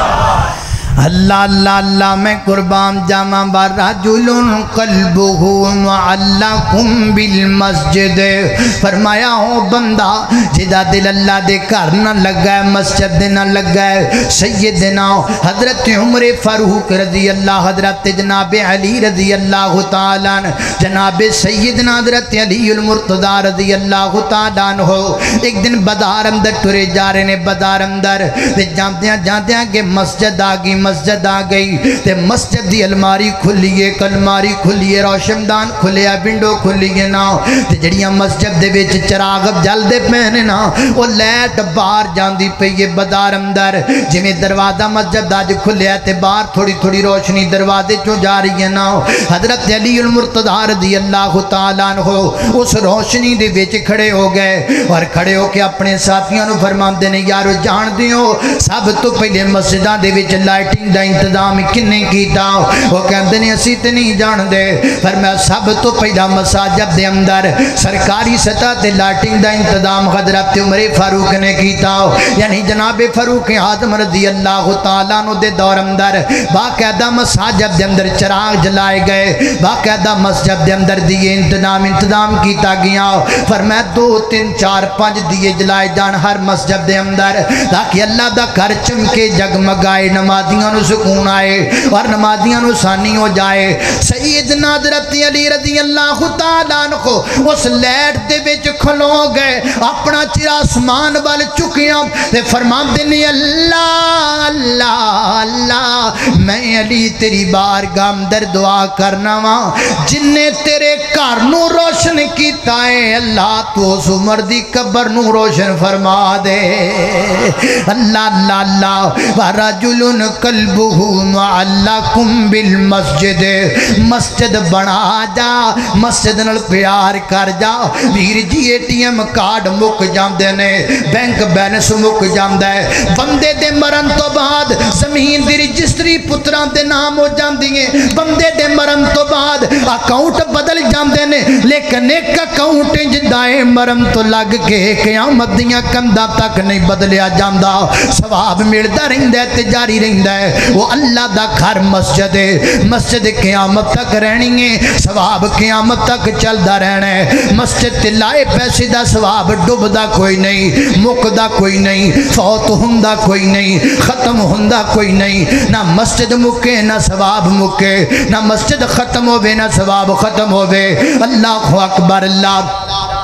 اللہ اللہ اللہ میں قربان جامع برجل قلبہ معلقم بالمسجد، فرمایا ہو بندہ جدا دل اللہ دے گھر نہ لگا ہے، مسجد نہ لگا ہے۔ سیدنا حضرت عمر فاروق رضی اللہ، حضرت جناب علی رضی اللہ تعالیٰ عنہ، جناب سیدنا حضرت علی المرتضی رضی اللہ تعالیٰ عنہ ایک دن بازار اندر ٹرے جا رہے نے، بازار اندر جاندیاں جاندیاں کہ مسجد آگئی، مسجد آ گئی تے مسجد دی الماری کھلیے، کلماری کھلیے، روشن دان کھلیا، ونڈو کھلیے نا تے جڑیاں مسجد دے وچ چراغ جل دے پہنے نا وہ لائٹ باہر جاندی پئی بازار اندر، جویں دروازہ مسجد اج کھلیا تے باہر تھوڑی تھوڑی روشنی دروازے چوں جا رہی ہے نا۔ حضرت علی المرتضی رضی اللہ تعالیٰ عنہ اس روشنی دے وچ کھڑے ہو گئے اور کھڑے ہو کے اپنے ساتھیاں نو فرماندے نے یارو جان دیو سب تو پہلے مسجداں دے وچ لائٹنگ دا انتظام کنے کیتا؟ وہ کہندے نے اسی تے نہیں جان دے، پر میں سب تو پہلا مساجد دے اندر سرکاری سطح تے لائٹنگ دا انتظام حضرت عمر فاروق نے کیتا، یعنی جناب فاروق اعظم رضی اللہ تعالیٰ عنہ دے دور اندر باقاعدہ مساجد دے اندر چراغ جلائے گئے، باقاعدہ مسجد دے اندر دیے انتظام انتظام کیتا گیا، فرمایا دو تین چار پانچ دیے جلائے جان ہر مسجد دے اندر تاکہ اللہ دا گھر چمکے جگمگائے، نمازیاں نو سکون آئے اور نمازیاں نو ثانی ہو جائے۔ سیدنا حضرت علی رضی اللہ تعالیٰ عنہ اس لیٹ دے وچ کھلو گئے، اپنا چرا آسمان وال چکیاں تے فرماندے نے اللہ اللہ اللہ میں علی تیری بارگاہ اندر دعا کرنا وا جن نے تیرے گھر نو روشن کیتا ہے، اللہ تو اس عمر دی قبر نو روشن فرما دے۔ اللہ اللہ اللہ ورجل قلبہ معلقم بالمسجد، مسجد بنا جا، مسجد نال پیار کر جا۔ ویر جی اے ٹی ایم کارڈ مک جاندے نے، بینک بیلنس مک جاندا ہے، بندے دے مرن تو بعد زمین دی رجسٹری پتراں دے نام ہو جاندی ہے، بندے دے مرن تو بعد اکاؤنٹ بدل جاندے نے، لیکن ایک اکاؤنٹ جدائے مرن تو لگ کے قیامت دیاں کنداں تک نہیں بدلیا جاندا، ثواب ملدا رہندا ہے تے جاری رہندا ہے۔ ہے وہ اللہ دا گھر مسجد ہے مسجد قیامت تک رہنی ہے ثواب قیامت تک چلدا رہنا ہے مسجد تے لائے پیسے دا ثواب ڈوبدا کوئی نہیں مکدا کوئی نہیں فوت ہوندا کوئی نہیں ختم ہوندا کوئی نہیں نہ مسجد مکے نہ ثواب مکے نہ مسجد ختم ہوے نہ ثواب ختم ہوے اللہ اکبر اللہ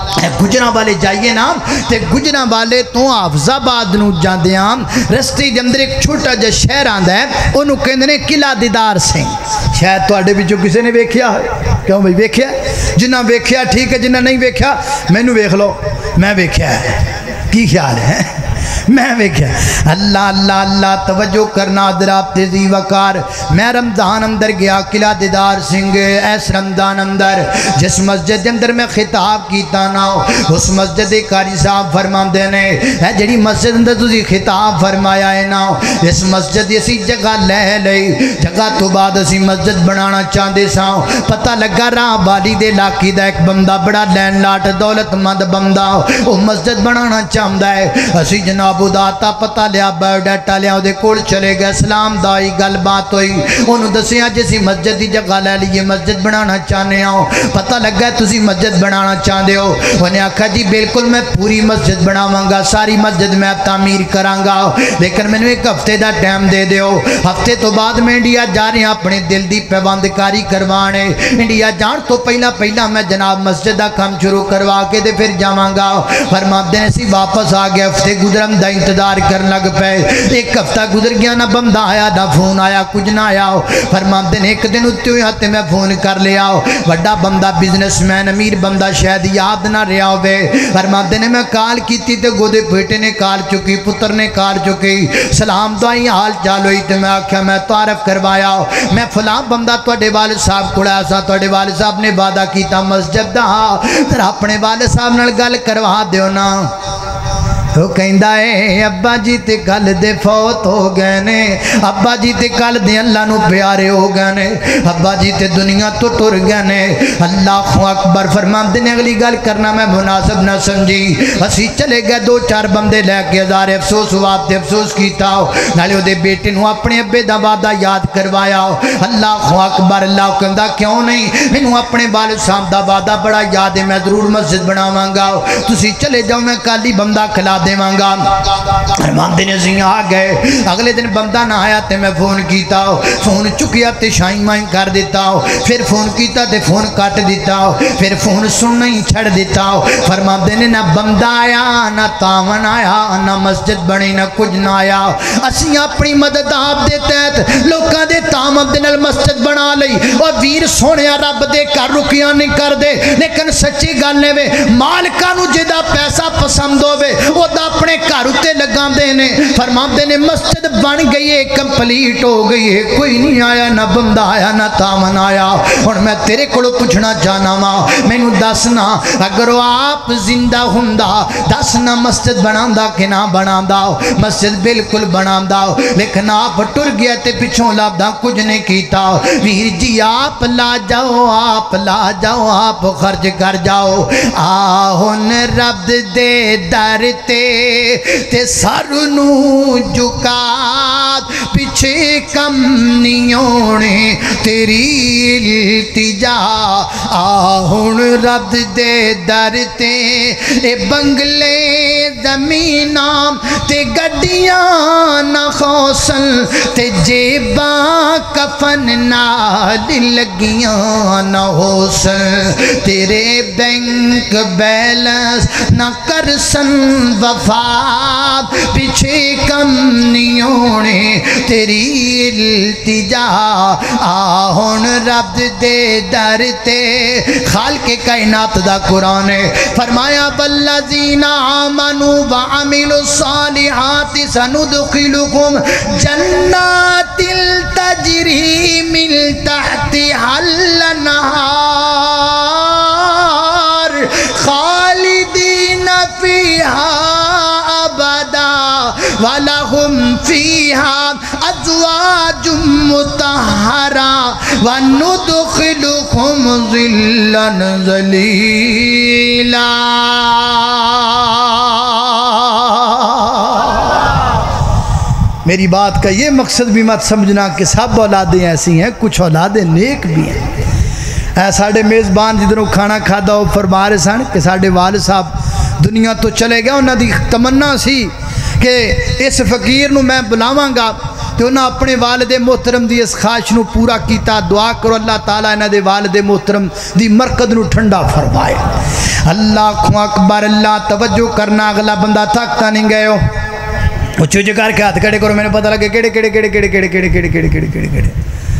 گجرا والے جائیے نا تے گجرا والے تو حافظ آباد نو جاندے ہاں رستے دے اندر ایک چھوٹا جا شہر آندا ہے اونوں کہندے نے قلعہ دیدار سنگھ شاید تواڈے وچوں کسے نے ویکھیا ہے کیوں بھائی ویکھیا جنہ ویکھیا ٹھیک ہے جنہ نہیں ویکھیا مینوں ویکھ لو میں ویکھیا ہے کی خیال ہے میں ویکھیا اللہ اللہ اللہ توجہ کرنا حضرات تیزی وقار میں رمضان اندر گیا قلعہ دیدار سنگھ ایس رمضان اندر جس مسجد اندر میں خطاب کیتا نا اس مسجد قاری صاحب فرماندے نے اے جڑی مسجد اندر تسی خطاب فرمایا ہے نا اس مسجد اسی جگہ لے لئی جگہ تو بعد اسی مسجد بنانا چاہندے ساں پتہ لگا راہ بالی دے علاقے دا ایک بندہ بڑا لین لاٹ دولت مند بندہ وہ مسجد بنانا چاہندا ہے اسی جناب داتا پتہ لیا بایو ڈیٹا لیا دے کول چلے گئے سلام دائی گل بات ہوئی انہوں دسیا جیسی مسجد دی جگہ لے لیے مسجد بنانا چاہنے ہو پتہ لگ گیا تسی مسجد بنانا چاہتے ہو انہیں آکھا جی بالکل میں پوری مسجد بناواں گا ساری مسجد میں تعمیر کراں گا لیکن میں نے ایک ہفتے دا ٹائم دے دیو ہفتے تو بعد میں انڈیا جا رہے ہیں اپنے دل دی پیوندکاری کروانے انڈیا جان تو پہلا پہلا میں جناب مسجد دا کام شروع کروا کے دے پھر جاواں گا فرماتے ہیں سی واپس آ گیا ہفتے گزرم دا انتظار کر لگ پے ایک ہفتہ گزر گیا نہ بندہ آیا نہ فون آیا کچھ نہ آیا فرماتے ہیں ایک دن اتے ہوئے ہاتھ میں فون کر لیا بڑا بندہ بزنس مین امیر بندہ شاید یاد نہ رہا ہوئے فرماتے ہیں میں کال کیتی تے گودے بیٹے نے کال چکی پتر نے کال چکی سلام دعائی حال چال ہوئی تے میں آکھیا میں تعارف کروایا میں فلاں بندہ تواڈے والد صاحب کول آیا سا تواڈے والد صاحب نے وعدہ کیتا مسجد دا ذرا اپنے والد صاحب نال گل کروا دیو نا وہ کہندا ہے ابا جی تے کل دے فوت ہو گئے نے ابا جی تے کل دے اللہ نو پیارے ہو گئے نے ابا جی تے دنیا تو ٹر گئے نے اللہ اکبر فرماندے نے اگلی گل کرنا میں مناسب نہ سمجھی اسی چلے گئے دو چار بندے لے کے ہزار افسوس ہوا تے افسوس کیتا نالے او دے بیٹے نو اپنے ابے دا وعدہ یاد کروایا اللہ اکبر اللہ کہندا کیوں نہیں مینوں اپنے والد صاحب دا وعدہ بڑا یاد ہے میں ضرور مسجد بناواں گا تسی چلے جاؤ میں کل ہی بندہ کھلا دیواں گا فرماندے نے سی آ گئے اگلے دن بندہ نہ آیا تے میں فون کیتا فون چکیا تے شائیں مائیں کر دیتا پھر فون کیتا تے فون کٹ دیتا پھر فون سننا ہی چھڑ دیتا فرماندے نے نہ بندہ آیا نہ تاون آیا نہ مسجد بنی نہ کچھ نہ آیا اسی اپنی مدد آپ دے تحت لوکاں دے تامد نال مسجد بنا لئی اور ویر سونیا رب دے کر رکیاں نہیں کر دے لیکن سچی گل نے وے مالکاں نو جدا پیسہ پسند ہوے او دا اپنے گھر اتے لگاں دے نے فرماندے نے مسجد بن گئی ہے کمپلیٹ ہو گئی ہے کوئی نہیں آیا نہ بندہ آیا نہ تامن آیا ہن میں تیرے کولوں پوچھنا چاہنا وا مینوں دسنا اگر وہ آپ زندہ ہوندا دسنا مسجد بناوندا کہ نہ بناوندا مسجد بالکل بناوندا لیکن آپ ٹر گیا تے پیچھوں لبدا کچھ نہیں کیتا ویر جی آپ لا جاؤ آپ لا جاؤ آپ خرچ کر جاؤ آ ہن رب دے در تے تے سر نو جھکات پیچھے کم نہیں ہونے تیری التجا آہن رب دے در تے اے بنگلے زمیناں تے گڈیاں نہ خوصن تے جیباں کفن نال لگیاں نہ ہوسن تیرے بینک بیلنس نہ کرسن وفات پیچھے کم نہیں ہونے تیری التجا آہن رب دے در تے خالق کائنات دا قرآن ہے فرمایا والذین آمنوا وعملوا الصالحات سندخلکم جنات تجری من تحتها الانہار خالدین فیہا ابدا وَلَهُمْ فِيهَا أَزْوَاجٌ مُطَهَّرَةٌ وَنُدْخِلُكُمْ ظِلًّا ظَلِيلًا میری بات کا یہ مقصد بھی مت سمجھنا کہ سب اولادیں ایسی ہیں، کچھ اولادیں نیک بھی ہیں۔ اے ساڑھے میزبان جدھروں کھانا کھادا ہو فرما رہے سن کہ ساڑھے والد صاحب دنیا تو چلے گیا، انہاں دی تمنا سی کہ اس فقیر نو میں بلاواں گا، تو انہاں اپنے والد محترم دی اس خواہش نو پورا کیتا۔ دعا کرو اللہ تعالیٰ انہاں دے والد محترم دی مرکز نو ٹھنڈا فرمائے۔ اللہ کو اکبر، اللہ توجہ کرنا، اگلا بندہ تھکتا نہیں گئے ہو، اچھو جو کر کے ہاتھ کھڑے کرو، میں نے پتہ لگے کیڑے کیڑے کیڑے کیڑے کیڑے کیڑے کیڑے کیڑے کیڑے کیڑے کیڑے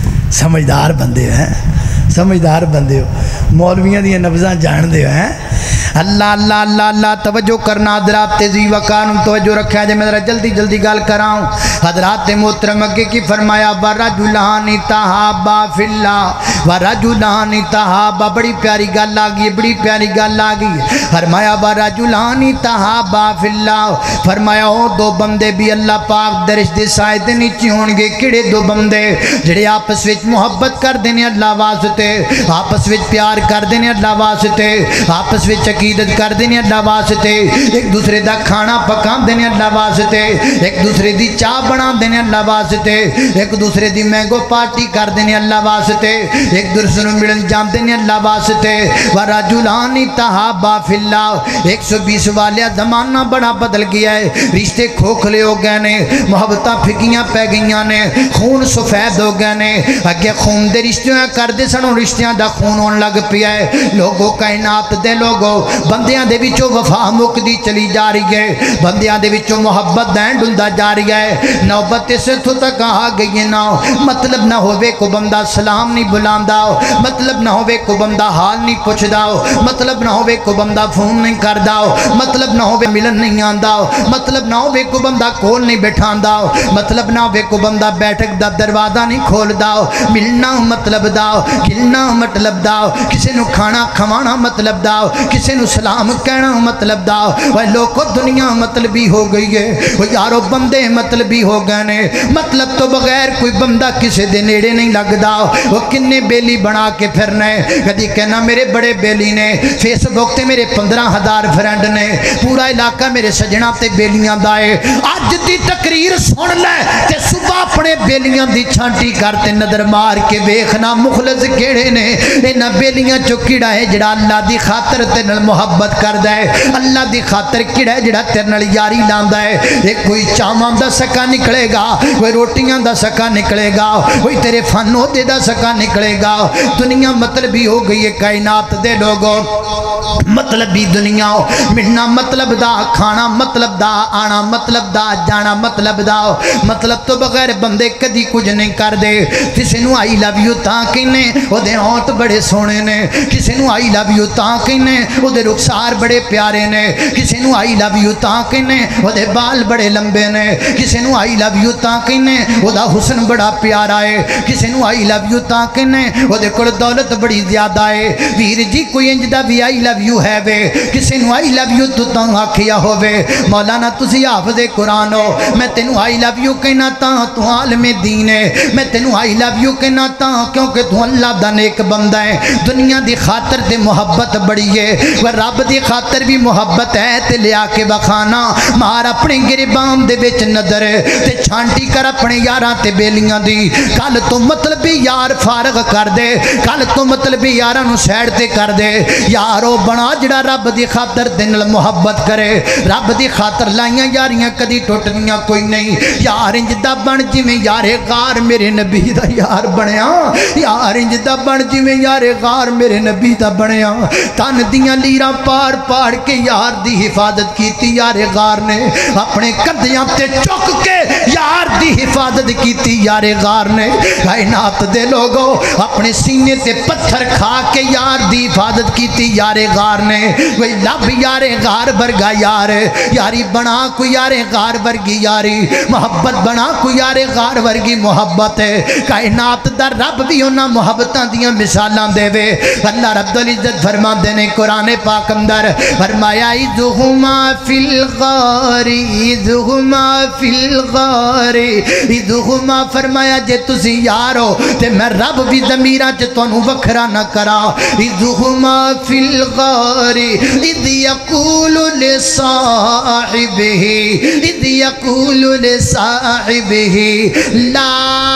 سمجھدار بندے ہیں، سمجھدار بندے ہو، مولویاں دیاں نبضاں جان دے ہو ہیں۔ اللہ اللہ اللہ اللہ توجہ کرنا حضرات، تیزی وقان توجہ رکھا جائے، میں ذرا جلدی جلدی گال کراؤں۔ حضرات محترم اگے کی فرمایا وَرَجُلَانِ تَحَابَّا فِي اللَّهِ وَرَجُلَانِ تَحَابَّا، بڑی پیاری گال آگئی، بڑی پیاری گال آگئی۔ فرمایا وَرَجُلَانِ تَحَابَّا فِي اللَّهِ، فرمایا او دو بندے بھی اللہ پاک درش دے سائے دے نیچے ہون گے۔ کڑے دو بندے جڑے آپس وچ محبت کر دینے اللہ واسطے، آپس وچ پیار کر دینے اللہ واسطے، آپس وچ عقیدت کر دینے اللہ واسطے، ایک دوسرے دا کھانا پکان دینے اللہ واسطے، ایک دوسرے دی چاہ بنا دینے اللہ واسطے، ایک دوسرے دی مینگو پارٹی کر دینے اللہ واسطے، ایک دوسرے نو ملن جام دینے اللہ واسطے۔ وَرَجُلَانِ تَحَابَّا فِي اللَّهِ، ایک سو بیس والیا زمانہ بڑا بدل گیا ہے، رشتے کھوکھلے ہو گئے نے، محبتاں پھکیاں پہ گئیاں نے، خون سفید ہو گئے نے۔ اگے خون دے رشتیاں کر دے سنوں رشتیاں دا خون ہون لگ پیا ہے۔ لوگوں کائنات دے لوگوں بندیاں دے وچوں وفا مکدی چلی جا رہی ہے، بندیاں دے وچوں محبت دین ڈلدا جا رہی ہے۔ نوبت اس تو تک آ گئی نا، مطلب نہ ہوئے کو بندہ سلام نہیں بلاندا، مطلب نہ ہوئے کو بندہ حال نہیں پوچھدا، مطلب نہ ہوئے کو بندہ فون نہیں کردا، مطلب نہ ہوئے ملن نہیں آندا، مطلب نہ ہوئے کو بندہ کول نہیں بٹھاندا، مطلب نہ ہوئے کو بندہ بیٹھک دا دروازہ نہیں کھولدا۔ ملنا مطلب دا، گلنا مطلب دا، کسی نو کھانا کھوانا مطلب دا، کسی نو سلام کہنا مطلب دا۔ وہ لوگوں دنیا مطلبی ہو گئی ہے، وہ یارو بندے مطلبی ہو گئے نے، مطلب تو بغیر کوئی بندہ کسی دے نیڑے نہیں لگدا۔ وہ کنے بیلی بنا کے پھرنے، کدی کہنا میرے بڑے بیلی نے، فیس بک تے میرے پندرہ ہزار فرینڈ نے، پورا علاقہ میرے سجنا تے بیلیاں دائے۔ آج دی تقریر سن لے تے صبح اپنے بیلیاں دی چھانٹی کرتے نظر مار کے ویکھنا مخلص کیڑے نے۔ انہاں بیلیاں چو کیڑا ہے جڑا اللہ دی خاطر تے نال محبت کردا ہے، اللہ دی خاطر کیڑا ہے جڑا تیرے نال یاری لاندا ہے۔ ایک کوئی چاواں دا سکا نکلے گا، کوئی روٹیاں دا سکا نکلے گا، کوئی تیرے فن عہدے دا سکا نکلے گا۔ دنیا مطلبی ہو گئی ہے، کائنات دے لوگوں مطلبی دنیا، ملنا مطلب دا، کھانا مطلب دا، آنا مطلب دا، جانا مطلب دا۔ مطلب تو بغیر بندے کدی کچھ نہیں کر دے۔ کسی نو آئی لو یو تاں کہنے او دے ہونٹ بڑے سونے نے، کسی نو آئی لو یو تاں کہنے او دے رخسار بڑے پیارے نے، کسی نو آئی لو یو تاں کہنے او دے بال بڑے لمبے نے، کسی نو آئی لو یو تاں کہنے او دا حسن بڑا پیارا ہے، کسی نو آئی لو یو تاں کہنے او دے کول دولت بڑی زیادہ ہے۔ ویر جی کوئی انج دا بھی آئی لو یو ہے وے، کسی نو آئی لو یو تو تاں آکھیا ہووے۔ مولانا تسی حافظ قرآن ہو، میں تینو آئی لو یو کہنا تاں تو عالم دین ہے، میں تینو آئی لو یو کہنا تاں کیونکہ تو اللہ دا نیک بندہ ہے۔ دنیا دی خاطر تے محبت بڑی ہے، وہ رب دی خاطر بھی محبت ہے تے لیا کے بخانا مار اپنے گربان دے وچ نظر تے چھانٹی کر اپنے یاراں تے بیلیاں دی۔ کل تو مطلبی یار فارغ کر دے، کل تو مطلبی یاراں نو سیڈ تے کر دے۔ یارو بنا جڑا رب دی خاطر دے نال محبت کرے، رب دی خاطر لائیاں یاریاں کدی ٹوٹنیاں کوئی نہیں۔ یار انج دا بن جویں یار غار میرے نبی دا یار بنیا، یار انج دا بن جویں یار غار میرے نبی دا بنیا۔ تن دیاں لیراں پاڑ پاڑ کے یار دی حفاظت کیتی یار غار نے، اپنے کندھیاں تے چک کے یار دی حفاظت کیتی یار غار نے۔ کائنات دے لوگوں اپنے سینے تے پتھر کھا کے یار دی حفاظت کیتی یار غار نے۔ وہی لب یار غار ورگا یار، یاری بنا کو یار غار ورگی یاری، محبت بنا کو یار غار ورگی محبت ہے۔ کائنات دا رب بھی انہاں محبتاں دیاں مثالاں دے وے۔ اللہ رب العزت فرما دے نے قرآن پاک اندر فرمایا اذہما فی الغار اذہما فی الغار اذہما فرمایا جے تسی یار ہو تے میں رب بھی ضمیراں چ تانوں وکھرا نہ کرا اذہما فی الغار اذ یقول لصاحبہ اذ یقول لصاحبہ لا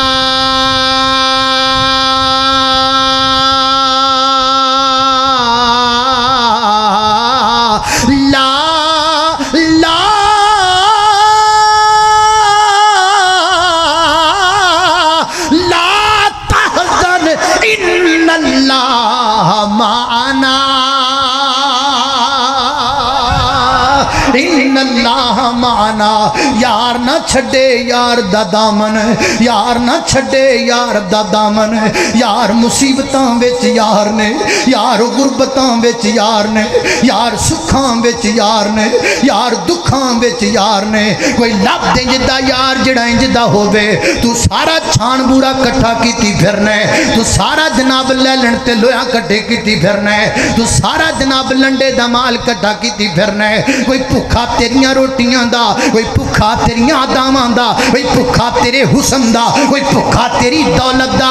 ان اللہ معنا یار نہ چھڑے یار دا دامن یار نہ چھڑے یار دا دامن یار مصیبتاں وچ یار نے یار غربتاں وچ یار نے یار سکھاں وچ یار نے یار دکھاں وچ یار نے کوئی لب دے جدا یار جڑا انجدا ہووے تو سارا چھان بورا کٹھا کیتی پھرنا ہے تو سارا جناب لیلن تے لویا کٹھے کیتی پھرنا ہے تو سارا جناب لنڈے دا مال کٹھا کیتی پھرنا ہے کوئی بھکھا تیریاں روٹیاں دا کوئی بھکھا تیریاں داماں دا کوئی بھکھا تیرے حسن دا کوئی بھکھا تیری دولت دا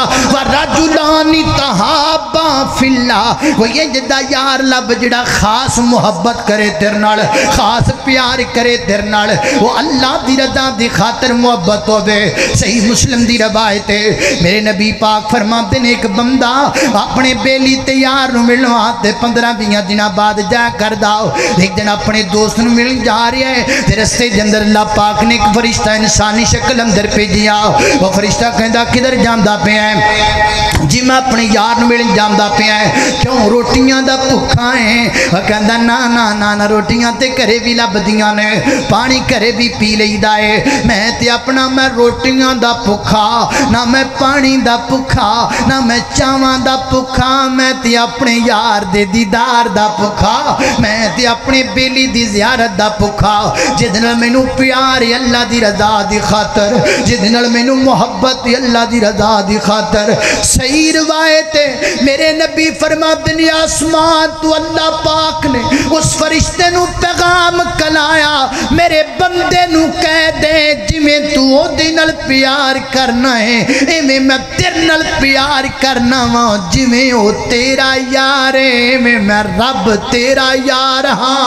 ورجلان تحابا فی اللہ کوئی جدا یار لب جڑا خاص محبت کرے تیرے نال خاص پیار کرے تیرے نال وہ اللہ دی رضا دی خاطر محبت ہوے صحیح مسلم دی روایت ہے میرے نبی پاک فرماتے ہیں ایک بندہ اپنے بیلی تے یار نو ملن واسطے پندرہ بیس دنوں بعد جا کردا ایک دن اپنے دوست نو ملن جا رہا ہے تے رستے دے اندر اللہ پاک نے ایک فرشتہ انسانی شکل اندر بھیجیا وہ فرشتہ کہندا کدھر جاندا پیا ہے جی میں اپنے یار نو ملن جاندا پیا ہے کیوں روٹیاں دا بھکھا ہے وہ کہندا نا نا نا نا روٹیاں تے گھرے بھی لبدیاں نے پانی گھرے بھی پی لئیدا ہے میں تے اپنا میں روٹیاں دا بھکھا نہ میں پانی دا بھکھا نہ میں چاواں دا بھکھا میں تے اپنے یار دے دیدار دا بھکھا میں تے اپنے بیلی دی زیارت دا بھکھا جس نال مینوں پیار اللہ دی رضا دی خاطر جس نال مینوں محبت اللہ دی رضا دی خاطر صحیح روایت ہے میرے نبی فرماتے ہیں آسمان تو اللہ پاک نے اس فرشتے نو پیغام کلایا میرے بندے نو کہہ دے جویں تو او دے نال پیار کرنا ہے ایویں میں تیرے نال پیار کرنا وا جویں او تیرا یار ہے ایویں میں رب تیرا یار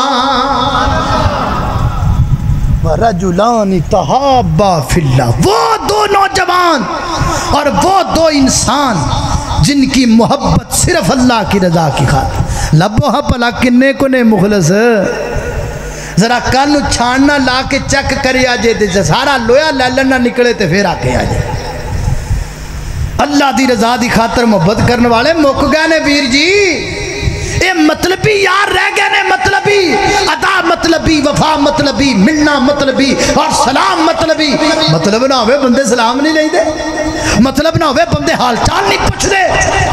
ہاں رجلان تحابا فی اللہ وہ دو نوجوان اور وہ دو انسان جن کی محبت صرف اللہ کی رضا کی خاطر لبوہا پلا کنے کنے مخلص ذرا کانو چھاننا لا کے چک کرے آجے دے سارا لویا لیلن نہ نکلے تے پھر آکے آجے اللہ دی رضا دی خاطر محبت کرنے والے موک گئے نے ویر جی اے مطلبی یار رہ گئے نے مطلبی ادا مطلبی وفا مطلبی ملنا مطلبی اور سلام مطلبی مطلب نہ ہوئے بندے سلام نہیں لیں دے مطلب نہ ہوئے بندے حال چال نہیں پوچھ دے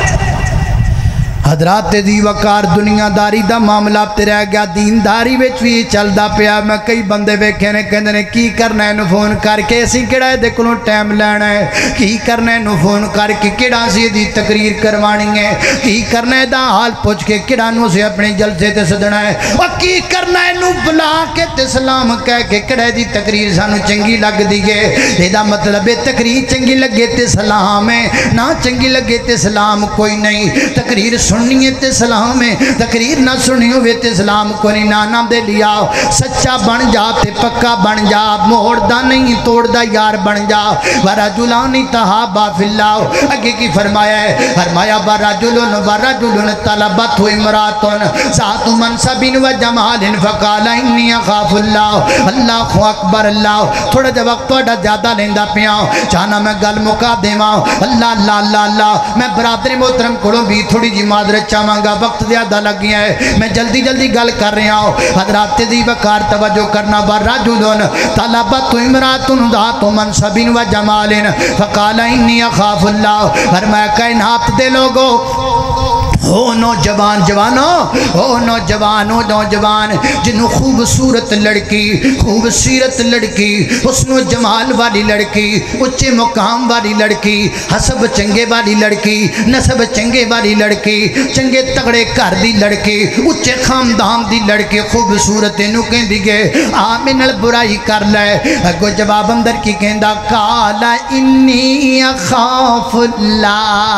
حضرات دی وقار دنیا داری دا معاملہ تے رہ گیا دین داری وچ بھی چلدا پیا میں کئی بندے ویکھے نے کہندے نے کی کرنا ہے نو فون کر کے اسی کیڑا دے کولوں ٹائم لینا ہے کی کرنا ہے نو فون کر کے کیڑا سی دی تقریر کروانی ہے کی کرنا ہے دا حال پوچھ کے کیڑا نو سے اپنے جلسے تے سدنا ہے او کی کرنا ہے نو بلا کے تے سلام کہہ کے کیڑا دی تقریر سانو چنگی لگ دی ہے اے دا مطلب ہے تقریر چنگی لگے تے سلام ہے نہ چنگی لگے تے سلام کوئی نہیں تقریر سننی ہے تے سلام ہے تقریر نہ سنی ہوئے تے سلام کو نہیں نانا دے لیا سچا بن جا تے پکا بن جا موڑ دا نہیں توڑ دا یار بن جا ورجلانی تحابا فی اللہ اگے کی فرمایا ہے فرمایا ورجلن ورجلن طلبت ہوئی مراتن ذات منصب و جمال فقال انی اخاف اللہ اللہ اکبر اللہ تھوڑا جا وقت توڑا زیادہ لیندہ پیا چاہنا میں گل مکا دیواں اللہ اللہ اللہ اللہ میں برادری محترم کڑوں بھی تھوڑی جی معذرت چاہاں گا وقت زیادہ لگ گیا ہے میں جلدی جلدی گل کر رہا ہوں حضرات دی وقار توجہ کرنا ورجلن طلبت امراتن ذات منصب و جمال فقال انی اخاف اللہ فرمایا کائنات دے لوگو او نوجوان جوانو او نوجوان او نوجوان جنہوں خوبصورت لڑکی خوبصورت لڑکی حسن و جمال والی لڑکی اچھے مقام والی لڑکی حسب چنگے والی لڑکی نسب چنگے والی لڑکی چنگے تگڑے گھر دی لڑکی اچھے خاندان دی لڑکی خوبصورت نو کہندی گے آمن برائی کر لے اگو جواب اندر کی کہندا کالا انی اخاف اللہ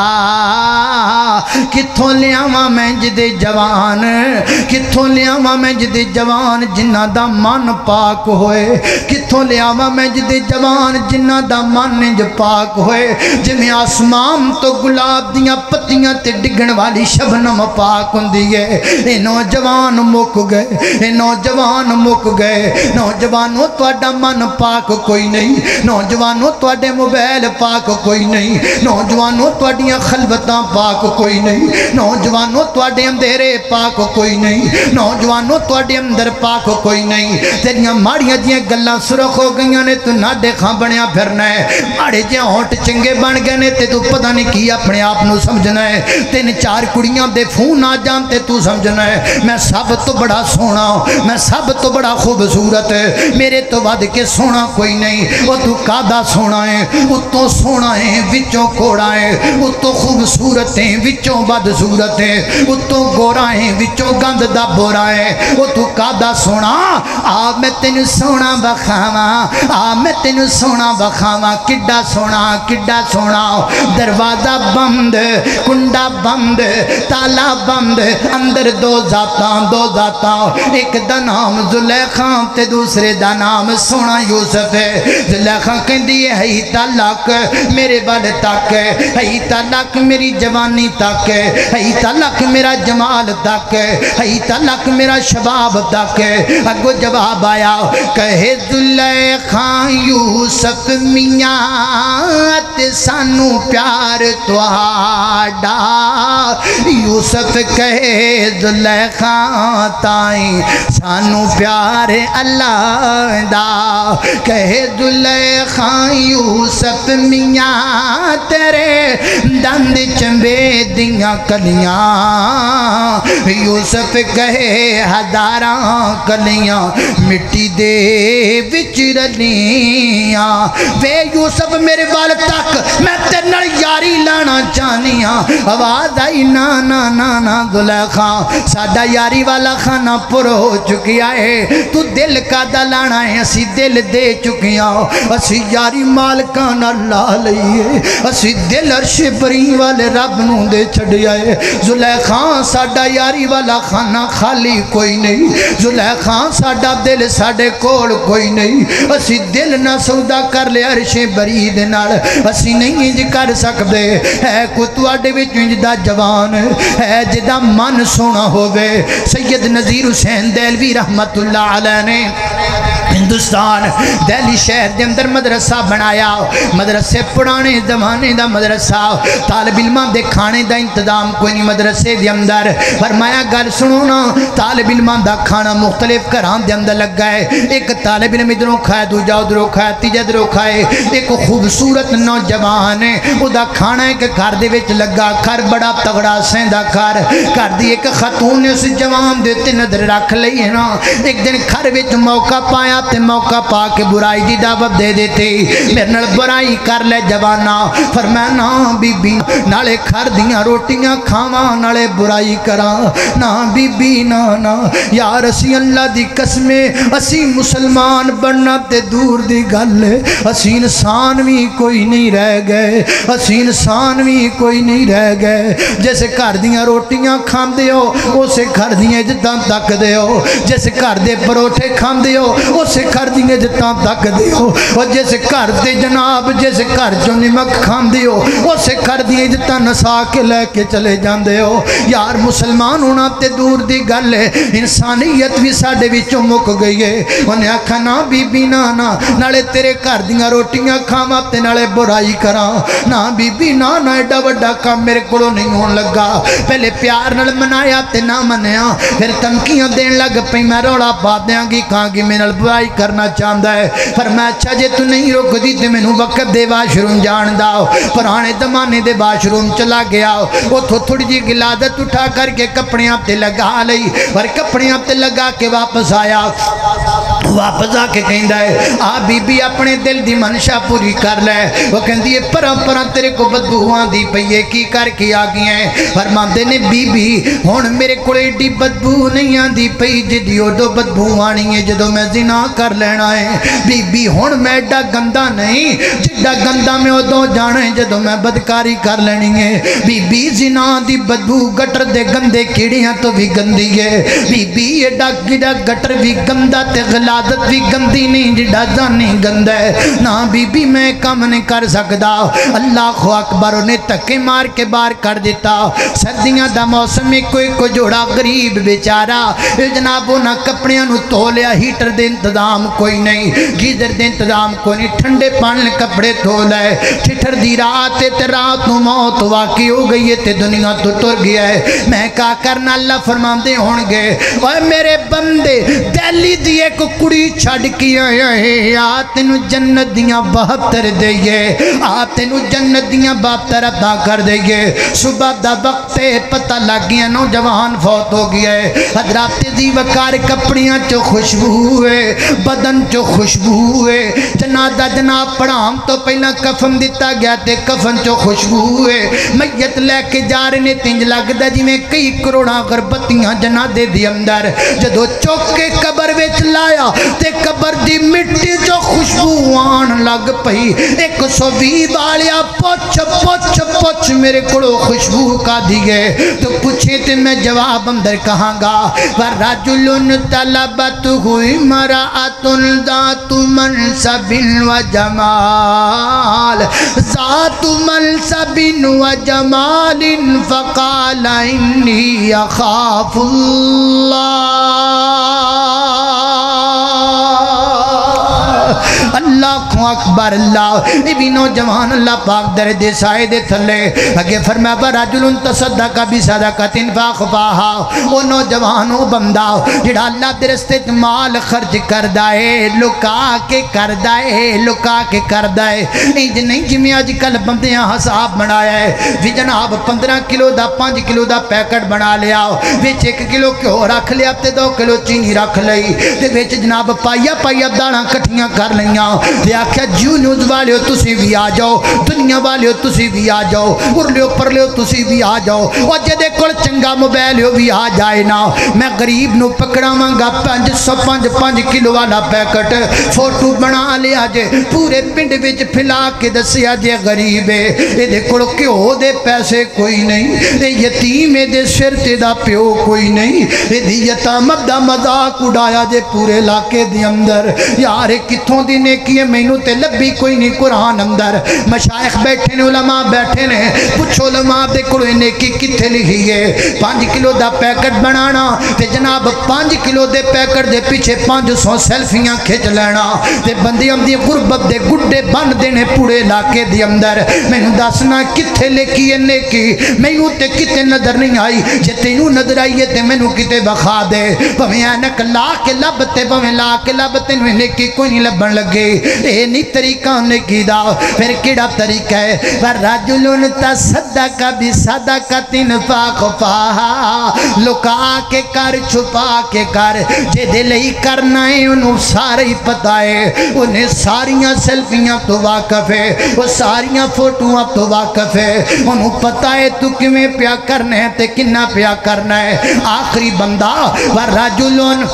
کتھوں لیاواں میں جدے جوان کتھوں لیاواں میں جدے جوان جنہ دا من پاک ہوئے کتھوں لیاواں میں جدے جوان جنہ دا من نج پاک ہوئے جمیں آسمان تو گلاب دیاں پتیاں تے ڈگن والی شبنم پاک ہوندی ہے اے نوجوان مک گئے اے نوجوان مک گئے نوجوانوں تواڈا من پاک کوئی نہیں نوجوانوں تواڈے موبائل پاک کوئی نہیں نوجوانوں تواڈیاں خلوتاں پاک کوئی نہیں نوجوانوں تواڈے اندھیرے پاک کوئی نہیں نوجوانوں تواڈے اندر پاک کوئی نہیں تیریاں ماڑیاں دیاں گلاں سرخ ہو گئیاں نے تو ناڈے کھاں بنیا پھرنا ہے ماڑے جے ہونٹ چنگے بن گئے نے تے تو پتہ نہیں کی اپنے آپ نو سمجھنا ہے تین چار کڑیاں دے فون آ جان تے تو سمجھنا ہے میں سب تو بڑا سونا میں سب تو بڑا خوبصورت ہے میرے تو ود کے سونا کوئی نہیں وہ تو کادا سونا ہے اتوں سونا ہے وچوں کوڑا ہے اتوں خوبصورت ہے وچوں بدصورت ہے اتوں گورا ہے وچوں گند دا بورا ہے وہ تو کادا سونا آ میں تینوں سونا بخاواں آ میں تینوں سونا بخاواں کڈا سونا کڈا سونا دروازہ بند کنڈا بند تالا بند اندر دو ذاتاں دو ذاتاں ایک دا نام زلیخا تے دوسرے دا نام سونا یوسف ہے زلیخا کہندی ہے ہی تلاک میرے بال تک ہے تلاک میری جوانی تک ہے تلاک میرا جمال تک ہے تلاک میرا شباب تک اگو جواب آیا کہے زلیخا یوسف میاں تے سانو پیار تواڈا یوسف کہے زلیخا تائیں سانو پیار اللہ دا کہے زلیخا یوسف میاں تیرے دند چمبے دیاں کلیاں یوسف کہے ہزاراں کلیاں مٹی دے وچ رلیاں وے یوسف میرے وال تک میں تیرے نال یاری لانا چاہنیاں آواز آئی نا نا نا نا زلیخا ساڈا یاری والا خانہ پر ہو چکیا ہے تو دل کا دلانا ہے اسی دل دے چکیاں اسی یاری مالکانا لا لئیے اسی دل عرش بری والے رب نو دے چھڑیا ہے زلیخا ساڈا یاری والا خانہ خالی کوئی نہیں زلیخا ساڈا دل ساڈے کوڑ کوئی نہیں اسی دل نہ سودا کر لے عرش بری دے نال اسی نہیں انج کر سکدے ہے کو تواڈے وچ انج دا جوان ہے جدا من سونا ہووے سید نذیر حسین دہلوی رحمت اللہ علیہ نے ہندوستان دہلی شہر دے اندر مدرسہ بنایا مدرسے پرانے زمانے دا مدرسہ طالب علماں دے کھانے دا انتظام کوئی نہیں مدرسے دے اندر فرمایا گل سنو نا طالب علماں دا کھانا مختلف گھراں دے اندر لگ گئے ایک طالب علم ادھروں کھائے دوجا ادھروں کھائے تیجا ادھروں کھائے ایک خوبصورت نوجوان ہے او دا کھانا ایک گھر دے وچ لگا گھر بڑا تگڑا سیندا گھر گھر دی ایک خاتون نے اس جوان دے تے نظر رکھ لئی ہے نا ایک دن گھر وچ موقع پایا تے موقع پا کے برائی دی دعوت دے دیتے میرے نال برائی کر لے جوانا فرمایا نا بی بی نالے کھر دیاں روٹیاں کھاواں نالے برائی کراں نا بی بی نا نا یار اسی اللہ دی قسمیں اسی مسلمان بننا تے دور دی گل اسی انسان بھی کوئی نہیں رہ گئے اسی انسان بھی کوئی نہیں رہ گئے جیسے گھر دیاں روٹیاں کھان دے ہو اسے گھر دیاں عزتاں تک دے ہو جیسے گھر دے پروٹھے کھان دے ہو اسے گھر دی عزتاں تک دے ہو اور جیسے گھر دے جناب جیسے گھر جو نمک کھان دے ہو اسے گھر دی عزتاں نسا کے لے کے چلے جان دے ہو یار مسلمان ہونا تے دور دی گل ہے انسانیت بھی ساڈے وچوں مک گئی ہے انہیں آکھا نا بی بی نا نا نالے تیرے گھر دیاں روٹیاں کھاواں تے نالے برائی کراں نا بی بی نا نا ایڈا وڈا کام میرے کولوں نہیں ہون لگا پہلے پیار نال منایا تے نہ منیا پھر تمکیاں دین لگ پئی میں روڑا پا دیاں گی کہاں گی میرے نال برائی کرنا چاہتا ہے۔ فرمایا اچھا جے تو نہیں رک دی تے مینوں وقت دے واش روم جان دا، پرانے زمانے دے واش روم چلا گیا، اتھوں تھوڑی جی گلادت اٹھا کر کے کپڑیاں تے لگا لئی اور کپڑیاں تے لگا کے واپس آیا، واپس آ کے کہندا ہے آ بی بی اپنے دل دی منشا پوری کر لے۔ وہ کہندی ہے پراں پراں تیرے کو بدبو آندی پئی ہے، کی کر کے آ گئی ہیں؟ فرماندے نے بی بی ہن میرے کول ایڈی بدبو نہیں آندی پئی جدی اودوں بدبو آنی ہے جدوں میں زنا کر لینا ہے۔ بی بی ہن میں ایڈا گندا نہیں جڈا گندا میں ادوں جانا ہے جدوں میں بدکاری کر لینی ہے۔ بی بی زنا دی بدبو گٹر دے گندے کیڑیاں تو بھی گندی ہے۔ بی بی ایڈا گڈا گٹر بھی گندا تے غلادت بھی گندی نہیں جڈا زانی گندا ہے۔ نا بی بی میں کام نہیں کر سکدا۔ اللہ اکبر، انہیں تکے مار کے باہر کر دیتا۔ سردیاں دا موسم میں کوئی کو جوڑا غریب بیچارہ جناب انہاں کپڑیاں نو تو لیا، ہیٹر دے انتظام کوئی نہیں، گیزر دے انتظام کوئی نہیں، ٹھنڈے پانی کپڑے دھو لے۔ ٹھٹر دی رات تے رات نو موت واقع ہو گئی ہے تے دنیا تو ٹر گیا ہے۔ میں کہا کرنا اللہ فرماندے ہون گے اوے میرے بندے دہلی دی ایک کڑی چھڈ کے آیا ہے، آ تینوں جنت دیاں بہتر دئیے، آ تینوں جنت دیاں بہتر عطا کر دئیے۔ صبح دا وقت پتہ لگ گیا نوجوان فوت ہو گیا ہے۔ حضرات دی وقار کپڑیاں چو خوشبو ہے، بدن چو خوشبو ہے۔ جنازہ جناب پڑھام تو پہلا کفن دیتا گیا تے کفن چو خوشبو ہے۔ میت لے کے جا رہے نے تنج لگدا جی میں کئی کروڑاں غربتیاں جنازے دی اندر، جدو چوک کے قبر وچ لایا تے قبر دی مٹی چو خوشبو آن لگ پئی۔ ایک سو بھی بالیا پوچھ پوچھ پوچھ میرے کڑو خوشبو کا دیئے تو پوچھے تے میں جواب اندر کہاں گا وَرَجُلٌ طَلَبَتْهُ امْرَأَةٌ ذَاتُ مَنْصَبٍ وَجَمَالٍ ذَاتُ مَنْصَبٍ وَجَمَالٍ فَقَالَ إِنِّي أَخَافُ اللَّهَ۔ اللہ کو اکبر، اللہ یہ بھی نوجوان اللہ پاک در دے سائے دے تھلے اگے فرمایا وَرَجُلٌ تَصَدَّقَ بِصَدَقَةٍ فَأَخْفَاهَا۔ وہ نوجوان وہ بندہ جڑا اللہ دے راستے مال خرچ کردا ہے، لکا کے کردا ہے، لکا کے کردا ہے۔ انج نہیں جویں اج کل بندیاں حساب بنایا ہے بھی جناب پندرہ کلو دا پانچ کلو دا پیکٹ بنا لیا، وچ ایک کلو گھیو رکھ لیا تے دو کلو چینی رکھ لئی تے وچ جناب پائیا پائیا داڑاں کٹھیاں کر لئیاں تے آکھیا جیو نیوز والیو تسی بھی آ جاؤ، دنیا والیو تسی بھی آ جاؤ، ارلیو پرلیو تسی بھی آ جاؤ، اور جدے کول چنگا موبائلیو بھی آ جائے نا میں غریب نو پکڑا مانگا پانچ سو پانچ پانچ کلو والا پیکٹ فوٹو بنا لیا جے پورے پنڈ وچ پھیلا کے دسیا جے غریب ہے اے کول کیوں دے پیسے کوئی نہیں، اے یتیم دے سر تے دا پیو کوئی نہیں، اے دی یتام دا مذاق اڑایا جے پورے علاقے دی اندر۔ یار کتھوں دی نیکی ہے مینوں تے لبھی کوئی نہیں قرآن اندر۔ مشائخ بیٹھے نے، علماء بیٹھے نے، پوچھو علماء دے کول نیکی کتھے لکھی ہے؟ پانچ کلو دا پیکٹ بنانا تے جناب پانچ کلو دے پیکٹ دے پیچھے پانچ سو سیلفیاں کھچ لینا تے بندیاں دی غربت دے گڈے بن دینے پورے علاقے دی اندر۔ مینوں دسنا کتھے لکھی ہے نیکی؟ مینوں تے کتے نظر نہیں آئی، جے تینوں نظر آئی ہے تے مینوں کتے بخا دے، پویں اینک لا کے لب تے پویں لا کے لب تینوں نیکی کوئی نہیں لبن لگے۔ اے نہیں طریقہ نیکی دا، پھر کیڑا طریقہ ہے؟ وَرَجُلٌ تَصَدَّقَ بِصَدَقَةٍ فَأَخْفَاهَا۔ لکا کے کر، چھپا کے کر، جے دل ہی کرنا ہے انہوں سارے ہی پتہ ہے، انہیں ساریاں سیلفیاں تو واقف ہے، وہ ساریاں فوٹوਆਂ تو واقف ہے، انہوں پتہ ہے تو کیویں پیا کرنا ہے تے کنا پیا کرنا ہے۔ آخری بندہ وَرَجُلٌ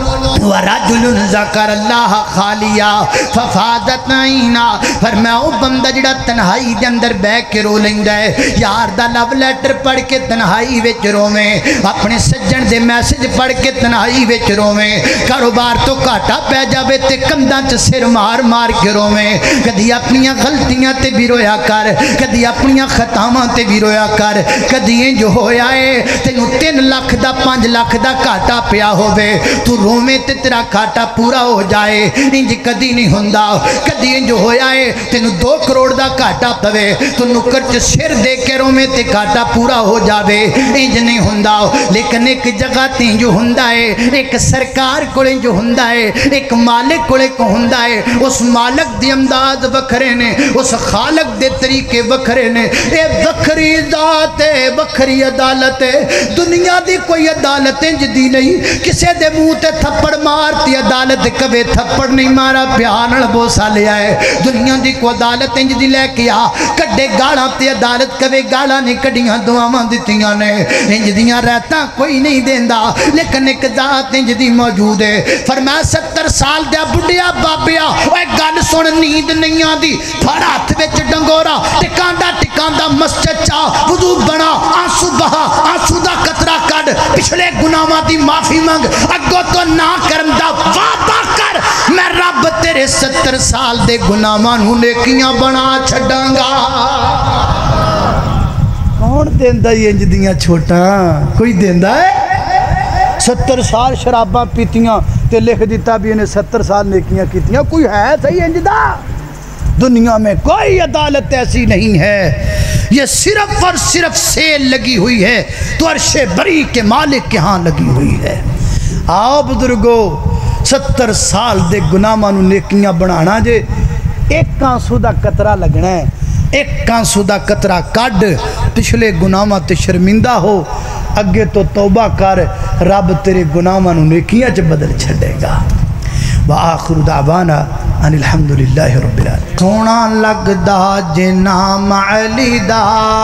وَرَجُلٌ ذَكَرَ اللَّهَ خَالِيًا فَفَاضَتْ عَيْنَاهُ۔ فرمایا او بندہ جڑا تنہائی دے اندر بہ کے رو لیندا ہے، یار دا لو لیٹر پڑھ کے تنہائی وچ روویں، اپنے سجن دے میسج پڑھ کے تنہائی وچ روویں، کاروبار تو گھاٹا پہ جاوے تے کندھاں چ سر مار مار کے روویں، کدی اپنی غلطیاں تے بھی رویا کر، کدی اپنی خطاواں تے بھی رویا کر، کدی انج ہویا ہے تینوں تین لاکھ دا پانچ لاکھ دا گھاٹا پیا ہووے تو روویں تے تیرا گھاٹا پورا ہو جائے، انج کدی نہیں ہوندا۔ ہوندہ کدی انج ہویا ہے تینو دو کروڑ دا کاٹا پوے تو نکر چ سر دے کے رو میں تے کاٹا پورا ہو جاوے انج نہیں ہوندہ لیکن ایک جگہ تین جو ہوندہ ہے ایک سرکار کڑے جو ہوندہ ہے ایک مالک کڑے کو ہوندہ ہے اس مالک دی امداد وکھرے نے اس خالق دے طریقے وکھرے نے اے وکھری ذات ہے وکھری عدالت ہے دنیا دی کوئی عدالت جدی نہیں کسے دے منہ تے تھپڑ مارتی عدالت کبے تھپڑ نہیں مارا پیانڑ بوسا لیا ہے دنیا دی کوئی عدالت جدی لے کیا کڈے گاڑا تے عدالت کبے گاڑا نہیں کڈیاں دعاواں دتیاں نے انجدیاں رہتا کوئی نہیں دیندہ لیکن ایک ذات انجدی موجود ہے فرمایا ستر سال دیا بڑھیا بابیا اوہ گل سن نیند نہیں آدھی پھڑ ہاتھ وچ ڈنگورا ٹکاندہ ٹکاندہ مسجد چاہ وضو بنا آنسو بہا آنسو دا قطرہ کڈ پچھلے گناہاں دی معافی مانگ اگو تو نہ کرم دا وعدہ کر میں رب تیرے ستر سال دے گناہاں نوں نیکیاں بنا چھڈاں گا کون دیندہ یہ انج دیاں چھوٹا کوئی دیندہ ہے ستر سال شراباں پیتیاں تے لکھ دیتا بھی انہیں ستر سال نیکیاں کیتیاں کوئی ہے صحیح انج دا دنیا میں کوئی عدالت ایسی نہیں ہے یہ صرف اور صرف سیل لگی ہوئی ہے تو عرش بری کے مالک کے ہاں لگی ہوئی ہے آؤ بزرگو ستر سال دے گناہاں نوں نیکیاں بنانا جے ایک آنسو دا قطرہ لگنا ہے ایک آنسو دا قطرہ کڈ پچھلے گناہاں تے شرمندہ ہو اگے تو توبہ کر رب تیرے گناہاں نوں نیکیاں چ بدل چھڈے گا وآخر دعوانا ان الحمدللہ رب العالمین سونا لگدا جے نام علی دا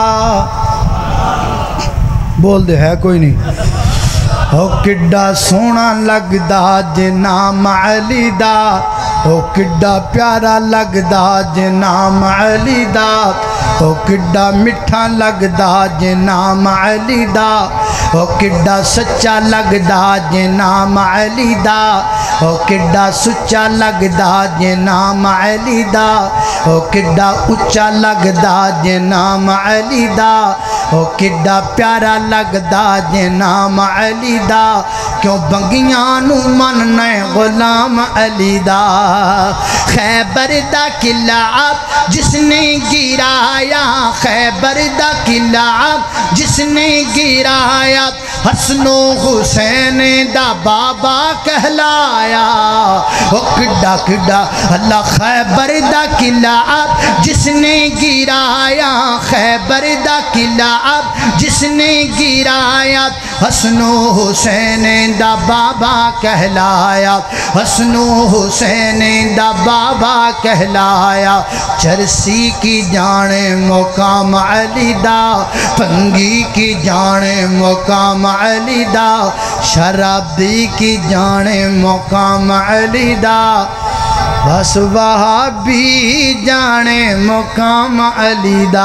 بول دے ہے کوئی نہیں او کڈا سونا لگدا جے نام علی دا او کڈا پیارا لگدا جے نام علی دا او کڈا مٹھا لگدا جے نام علی دا او کڈا سچا لگدا جے نام علی دا او کڈا سچا لگدا جے نام علی دا او کڈا اچا لگدا جے نام علی دا او کڈا پیارا لگدا جے نام علی دا کیوں بنگیاں نو مننے غلام علی دا خیبر دا قلعہ جس نے گرایا خیبر دا قلعہ جس نے گرایا حسن و حسین دا بابا کہلایا او کڈا کڈا اللہ خیبر دا قلعہ جس نے گرایا خیبر دا قلعہ جس نے گرایا حسن و حسین دا بابا کہلایا حسن و حسین دا بابا کہلایا چرسی کی جانے مقام علی دا پنگی کی جانے مقام علی دا شرابی کی جانے مقام علی دا بس وہابی جانے مقام علی دا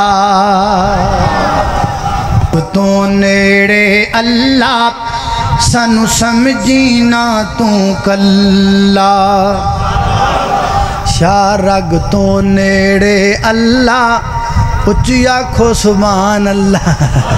تو نیڑے اللہ سانو سمجھینا تو کلا شارگ تو نیڑے اللہ اچھی آنکھو سبحان اللہ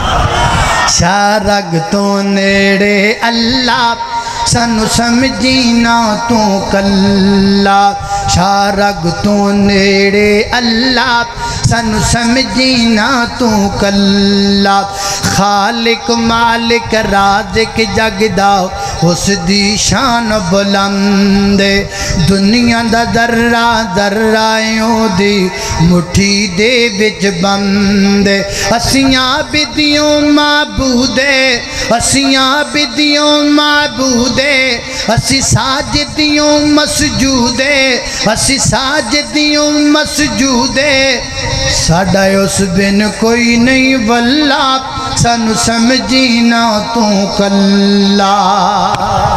شارگ تو نیڑے اللہ سانو سمجھینا تو کلا شارگ تو نیڑے اللہ سانو سمجھینا تو کلا خالق مالک رازق جگدا اس دی شان بلند دنیا دا ذرہ ذرائیوں دی مٹھی دے وچ بند اسیاں بدیوں معبودے اسیاں بدیوں معبودے اسی ساجدیوں مسجودے اسی ساجدیوں مسجودے ساڑھا اس بن کوئی نہیں واللہ سانو سمجھینا تو کلا